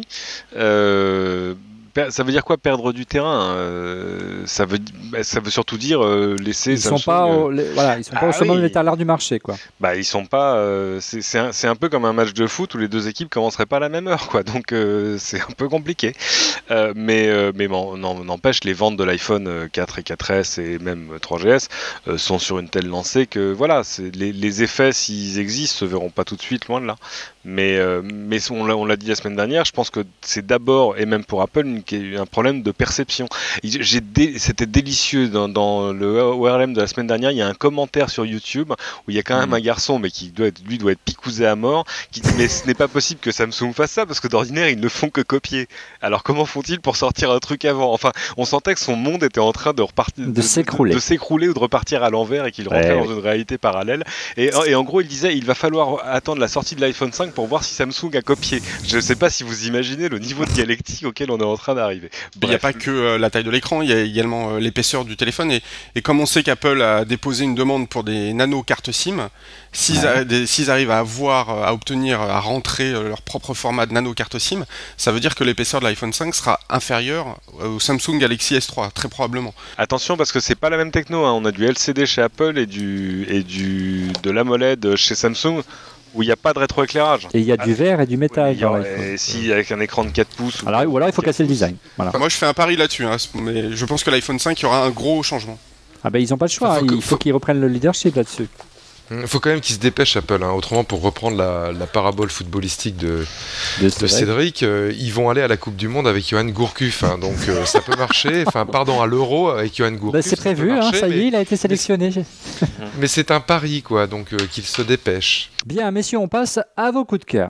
Ça veut dire quoi perdre du terrain? Ça veut surtout dire laisser Samsung... ils sont pas au sommet de l'étalard du marché, quoi. Ils sont pas... c'est un peu comme un match de foot où les deux équipes commenceraient pas à la même heure, quoi. Donc c'est un peu compliqué. Mais n'empêche, les ventes de l'iPhone 4 et 4S et même 3GS sont sur une telle lancée que voilà, les effets, s'ils existent, se verront pas tout de suite, loin de là. Mais on l'a dit la semaine dernière, je pense que c'est d'abord, et même pour Apple, un problème de perception. C'était délicieux dans le ORLM de la semaine dernière, il y a un commentaire sur YouTube où il y a quand même un garçon, mais qui doit être picousé à mort, qui dit mais ce n'est pas possible que Samsung fasse ça, parce que d'ordinaire ils ne font que copier. Alors comment font-ils pour sortir un truc avant? Enfin, on sentait que son monde était en train de repartir, de s'écrouler ou de repartir à l'envers et qu'il rentrait dans une réalité parallèle. Et en gros, il disait il va falloir attendre la sortie de l'iPhone 5 pour voir si Samsung a copié. Je ne sais pas si vous imaginez le niveau de dialectique auquel on est en train d'arriver. Il n'y a pas que la taille de l'écran, il y a également l'épaisseur du téléphone. Et comme on sait qu'Apple a déposé une demande pour des nano cartes SIM, s'ils arrivent à obtenir, à rentrer leur propre format de nano carte SIM, ça veut dire que l'épaisseur de l'iPhone 5 sera inférieure au Samsung Galaxy S3, très probablement. Attention, parce que c'est pas la même techno, on a du LCD chez Apple et de l'AMOLED chez Samsung, où il n'y a pas de rétroéclairage. Et il y a du verre et du métal. Et si avec un écran de 4 pouces... ou alors il faut casser le design. Voilà. Moi je fais un pari là-dessus, mais je pense que l'iPhone 5, il y aura un gros changement. Ils n'ont pas le choix, il faut qu'ils reprennent le leadership là-dessus. Il faut quand même qu'ils se dépêchent, Apple. Autrement, pour reprendre la parabole footballistique de Cédric, ils vont aller à la Coupe du Monde avec Johan Gourcuff. Donc ça peut marcher. À l'Euro avec Johan Gourcuff. C'est prévu, ça y est, il a été sélectionné. Mais c'est un pari, quoi. Donc qu'ils se dépêchent. Bien, messieurs, on passe à vos coups de cœur.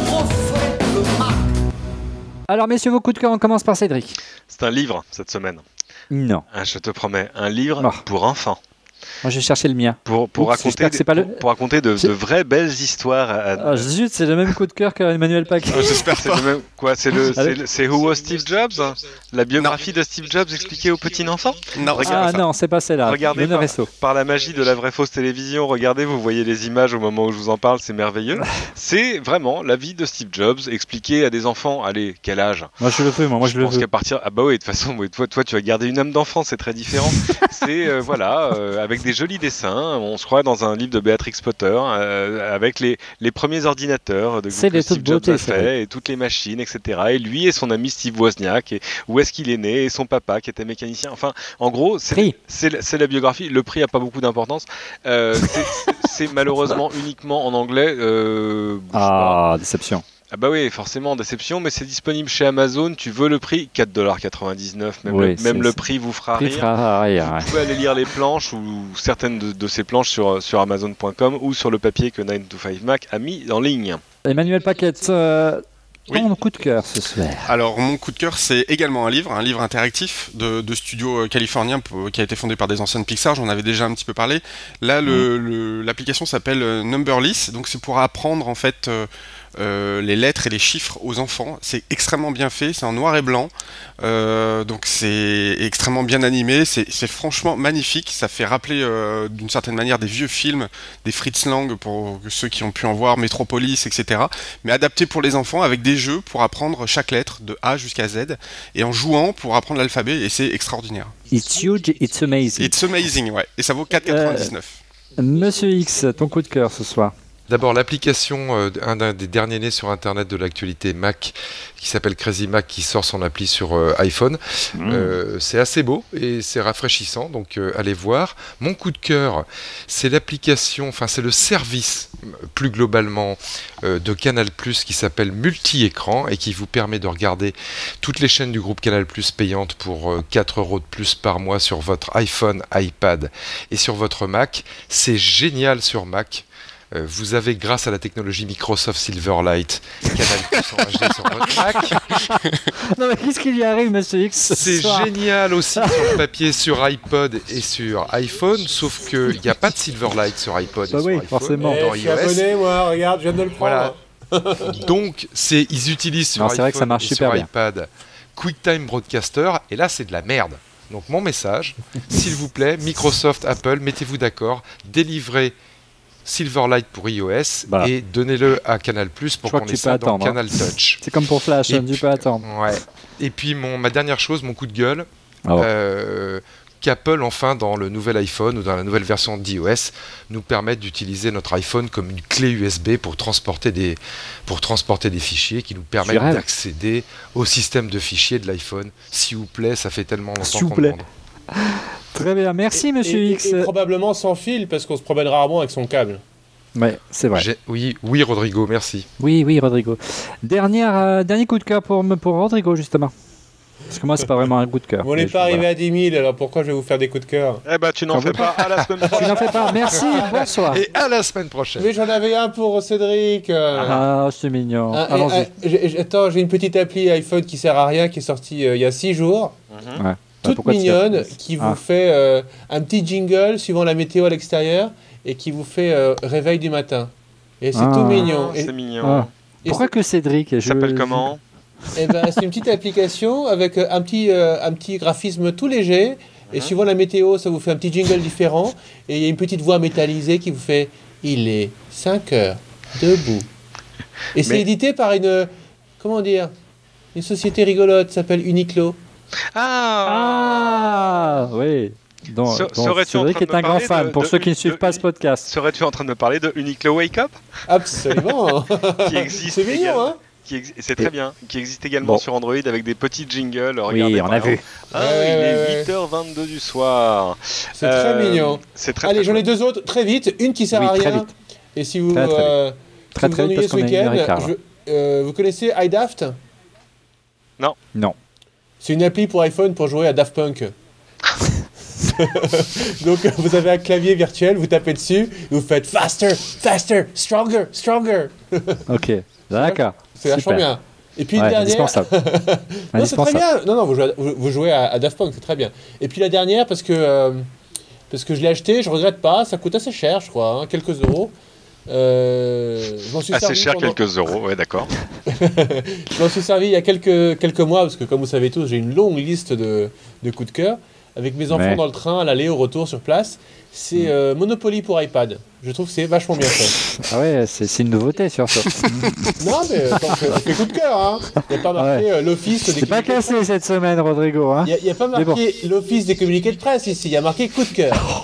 Alors, messieurs, vos coups de cœur, on commence par Cédric. C'est un livre cette semaine. Non. Je te promets, un livre pour enfants. Moi, j'ai cherché le mien. Pour raconter de vraies belles histoires. Zut, c'est le même coup de cœur qu'Emmanuel Paquet. J'espère pas. C'est Who Was Steve Jobs, la biographie de Steve Jobs expliquée aux petits enfants. Non, non, c'est pas celle-là. Regardez par la magie de la vraie fausse télévision. Regardez, vous voyez les images au moment où je vous en parle, c'est merveilleux. C'est vraiment la vie de Steve Jobs expliquée à des enfants. Allez, quel âge? Moi, je le veux. Moi, je le veux. Je pense qu'à partir. Ah bah oui, de toute façon, toi, tu as gardé une âme d'enfant, c'est très différent. C'est avec des jolis dessins, on se croit dans un livre de Béatrix Potter, avec les premiers ordinateurs que Steve Jobs a fait, et toutes les machines, etc. Et lui et son ami Steve Wozniak, et où est-ce qu'il est né, et son papa qui était mécanicien. Enfin, en gros, c'est la biographie. Le prix n'a pas beaucoup d'importance. C'est malheureusement uniquement en anglais. Déception. Ah bah oui, forcément, déception, mais c'est disponible chez Amazon. Tu veux le prix? 4,99 $. Même le prix vous fera rire. Vous pouvez aller lire les planches ou certaines de ces planches sur Amazon.com ou sur le papier que 9to5Mac a mis en ligne. Emmanuel Paquet, ton coup de cœur ce soir. Alors, mon coup de cœur, c'est également un livre interactif de studio californien qui a été fondé par des anciens de Pixar. J'en avais déjà un petit peu parlé. Là, l'application s'appelle Numberless, donc c'est pour apprendre en fait les lettres et les chiffres aux enfants. C'est extrêmement bien fait, c'est en noir et blanc, donc c'est extrêmement bien animé, c'est franchement magnifique. Ça fait rappeler d'une certaine manière des vieux films, des Fritz Lang pour ceux qui ont pu en voir, Metropolis, etc. Mais adapté pour les enfants avec des jeux pour apprendre chaque lettre de A jusqu'à Z et en jouant pour apprendre l'alphabet, et c'est extraordinaire. It's huge, it's amazing. It's amazing, ouais. Et ça vaut 4,99 $. Monsieur X, ton coup de cœur ce soir. D'abord, l'application, un des derniers nés sur Internet de l'actualité Mac, qui s'appelle Crazy Mac, qui sort son appli sur iPhone. C'est assez beau et c'est rafraîchissant, donc allez voir. Mon coup de cœur, c'est l'application, c'est le service, plus globalement, de Canal+, qui s'appelle Multi-Écran et qui vous permet de regarder toutes les chaînes du groupe Canal+ payantes pour 4 € de plus par mois sur votre iPhone, iPad et sur votre Mac. C'est génial sur Mac. Vous avez, grâce à la technologie Microsoft Silverlight, Canal+ en HD sur votre Mac. Non mais qu'est-ce qui lui arrive, Monsieur X? C'est génial aussi sur le papier, sur iPod et sur iPhone, sauf qu'il n'y a pas de Silverlight sur iPod et sur iPhone. Forcément. Je suis abonné, moi, regarde, je viens de le prendre. Voilà. Donc, ils utilisent sur iPhone ça marche et sur iPad QuickTime Broadcaster, et là, c'est de la merde. Donc, mon message, s'il vous plaît, Microsoft, Apple, mettez-vous d'accord, délivrez Silverlight pour iOS et donnez-le à Canal+ pour qu'on ait ça dans Canal Touch. C'est comme pour Flash, tu peux attendre. Ouais. Et puis ma dernière chose, mon coup de gueule, qu'Apple, enfin, dans le nouvel iPhone ou dans la nouvelle version d'iOS, nous permette d'utiliser notre iPhone comme une clé USB pour transporter des fichiers qui nous permettent d'accéder au système de fichiers de l'iPhone. S'il vous plaît, ça fait tellement longtemps qu'on demande. Très bien, merci Monsieur X. Et probablement sans fil, parce qu'on se promène rarement avec son câble. Ouais, c'est vrai. Oui, Rodrigo, merci. Oui, Rodrigo. Dernier coup de cœur pour Rodrigo, justement. Parce que moi, c'est pas vraiment un coup de cœur. On n'est pas arrivé à 10 000, alors pourquoi je vais vous faire des coups de cœur? Eh ben, tu n'en fais pas. À la semaine prochaine. Tu n'en fais pas. Merci, bonsoir. Et à la semaine prochaine. Mais j'en avais un pour Cédric. C'est mignon. Allons-y. Attends, j'ai une petite appli iPhone qui sert à rien, qui est sortie il y a 6 jours. Ouais. Toute mignonne, qui vous fait un petit jingle suivant la météo à l'extérieur et qui vous fait réveil du matin. Et c'est tout mignon. C'est mignon. Pourquoi que Cédric? Ça s'appelle comment? C'est une petite application avec un petit graphisme tout léger. Et suivant la météo, ça vous fait un petit jingle différent. Et il y a une petite voix métallisée qui vous fait « Il est 5 heures, debout ». Et c'est édité par une société rigolote qui s'appelle Uniqlo. Oui. Cédric est un grand fan, pour ceux qui ne suivent pas ce podcast. Serais-tu en train de me parler de Uniqlo Wake Up? Absolument. Qui existe. C'est mignon, hein? c'est très bien, qui existe également sur Android avec des petits jingles. Regardez, on a vu. Il est 8h22 du soir. C'est très mignon. Allez, j'en ai deux autres, très vite. Une qui sert à rien. Et si vous vous ennuyez ce week-end, vous connaissez iDaft? Non. C'est une appli pour iPhone pour jouer à Daft Punk. Donc vous avez un clavier virtuel, vous tapez dessus, vous faites faster, faster, stronger, stronger. Ok, d'accord. C'est vachement bien. Et puis une dernière. Indispensable. Non, c'est très bien. Non, vous jouez à Daft Punk, c'est très bien. Et puis la dernière, parce que je l'ai acheté, je regrette pas, ça coûte assez cher, je crois, quelques euros. Je m'en suis assez cher, quelques euros, ouais, d'accord. Je m'en suis servi il y a quelques mois, parce que comme vous savez tous, j'ai une longue liste de coups de cœur. Avec mes enfants dans le train, à l'aller, au retour, sur place. C'est Monopoly pour iPad. Je trouve que c'est vachement bien fait. Ah ouais, c'est une nouveauté surtout. Non, mais c'est coup de cœur. Hein. Il n'y a pas marqué l'office des... C'est pas cassé cette semaine, Rodrigo. Hein. Il n'y a pas marqué l'office des communiqués de presse ici. Il y a marqué coup de cœur.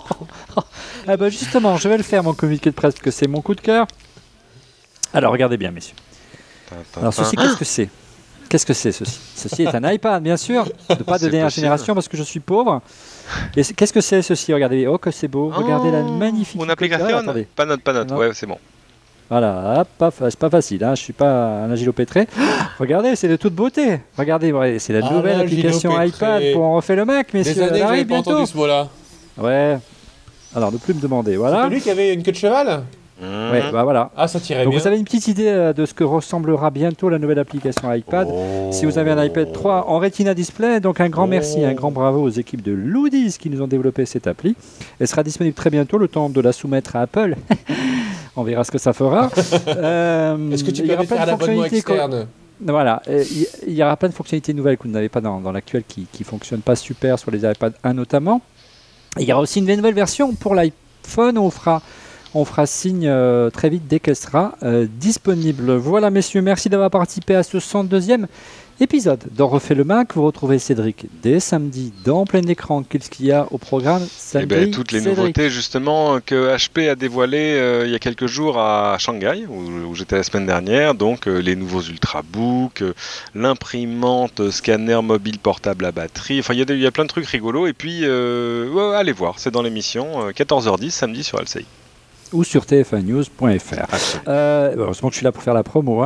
Ah bah justement, je vais le faire, mon communiqué de presse, parce que c'est mon coup de cœur. Alors, regardez bien, messieurs. Alors, ceci, qu'est-ce que c'est ? Qu'est-ce que c'est ceci? Ceci est un iPad, bien sûr, pas de dernière génération parce que je suis pauvre. Et qu'est-ce que c'est ceci? Regardez, oh que c'est beau, regardez la magnifique. Mon application, pas note, ouais, c'est bon. Voilà, c'est pas facile, hein, je suis pas un agilopétré. Regardez, c'est de toute beauté. Regardez, c'est la nouvelle application iPad pour On refait le Mac, messieurs. Des années que j'avais pas entendu ce mot-là. Ouais. Alors, ne plus me demander, voilà. C'est lui qui avait une queue de cheval? Ouais, bah voilà. Ah, ça tirait Donc bien. vous avez une petite idée de ce que ressemblera bientôt la nouvelle application iPad. Si vous avez un iPad 3 en Retina Display, donc un grand merci, un grand bravo aux équipes de Loodies qui nous ont développé cette appli. Elle sera disponible très bientôt, le temps de la soumettre à Apple. On verra ce que ça fera. Est-ce que tu peux faire l'abonnement externe? Voilà, il y aura plein de fonctionnalités nouvelles que vous n'avez pas dans l'actuel qui ne fonctionnent pas super sur les iPad 1 notamment. Et il y aura aussi une nouvelle version pour l'iPhone. On fera signe très vite dès qu'elle sera disponible. Voilà, messieurs, merci d'avoir participé à ce 102e épisode d'On refait le Mac. Vous retrouvez Cédric dès samedi dans Plein Écran. Qu'est-ce qu'il y a au programme samedi? Toutes les nouveautés justement que HP a dévoilées il y a quelques jours à Shanghai, où j'étais la semaine dernière. Donc les nouveaux Ultrabook, l'imprimante scanner mobile portable à batterie. Enfin, il y a plein de trucs rigolos. Et puis, allez voir, c'est dans l'émission 14h10 samedi sur LCI. Ou sur tfnews.fr. Heureusement que je suis là pour faire la promo. Hein.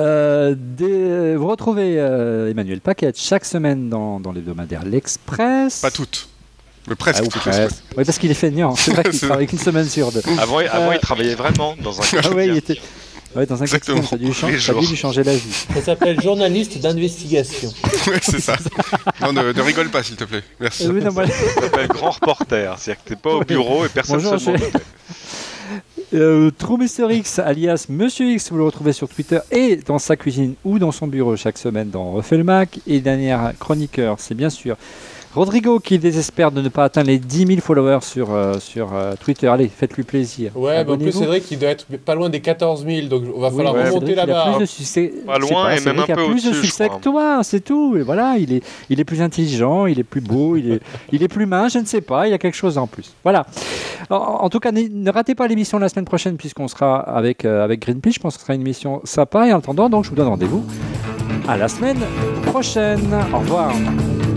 Vous retrouvez Emmanuel Paquette chaque semaine dans l'hebdomadaire L'Express. Pas toutes. Mais presque. Oui, parce qu'il est feignant. C'est vrai qu'il travaille qu'une semaine sur deux. Avant, il travaillait vraiment dans un quotidien. Il était... Ouais, dans un quotidien, ça a dû lui changer la vie. Ça s'appelle journaliste d'investigation. Ouais, c'est ça. Non, ne rigole pas, s'il te plaît. Merci. Ça s'appelle grand reporter. C'est-à-dire que t'es pas au bureau et personne ne se demande. True Mr. X, alias Monsieur X, vous le retrouvez sur Twitter et dans sa cuisine ou dans son bureau chaque semaine dans Refait le Mac. Et dernier chroniqueur, c'est bien sûr Rodrigo qui désespère de ne pas atteindre les 10 000 followers sur Twitter. Allez, faites-lui plaisir. Ouais, en plus Cédric il doit être pas loin des 14 000, donc on va falloir remonter là-bas. Pas loin et même un peu au-dessus. Il a plus de succès que toi, c'est tout. Et voilà, il est plus intelligent, il est plus beau, il est plus mince, je ne sais pas, il a quelque chose en plus. Voilà. En tout cas, ne ratez pas l'émission de la semaine prochaine puisqu'on sera avec Greenpeace. Je pense que ce sera une émission sympa. Et en attendant, donc, je vous donne rendez-vous à la semaine prochaine. Au revoir.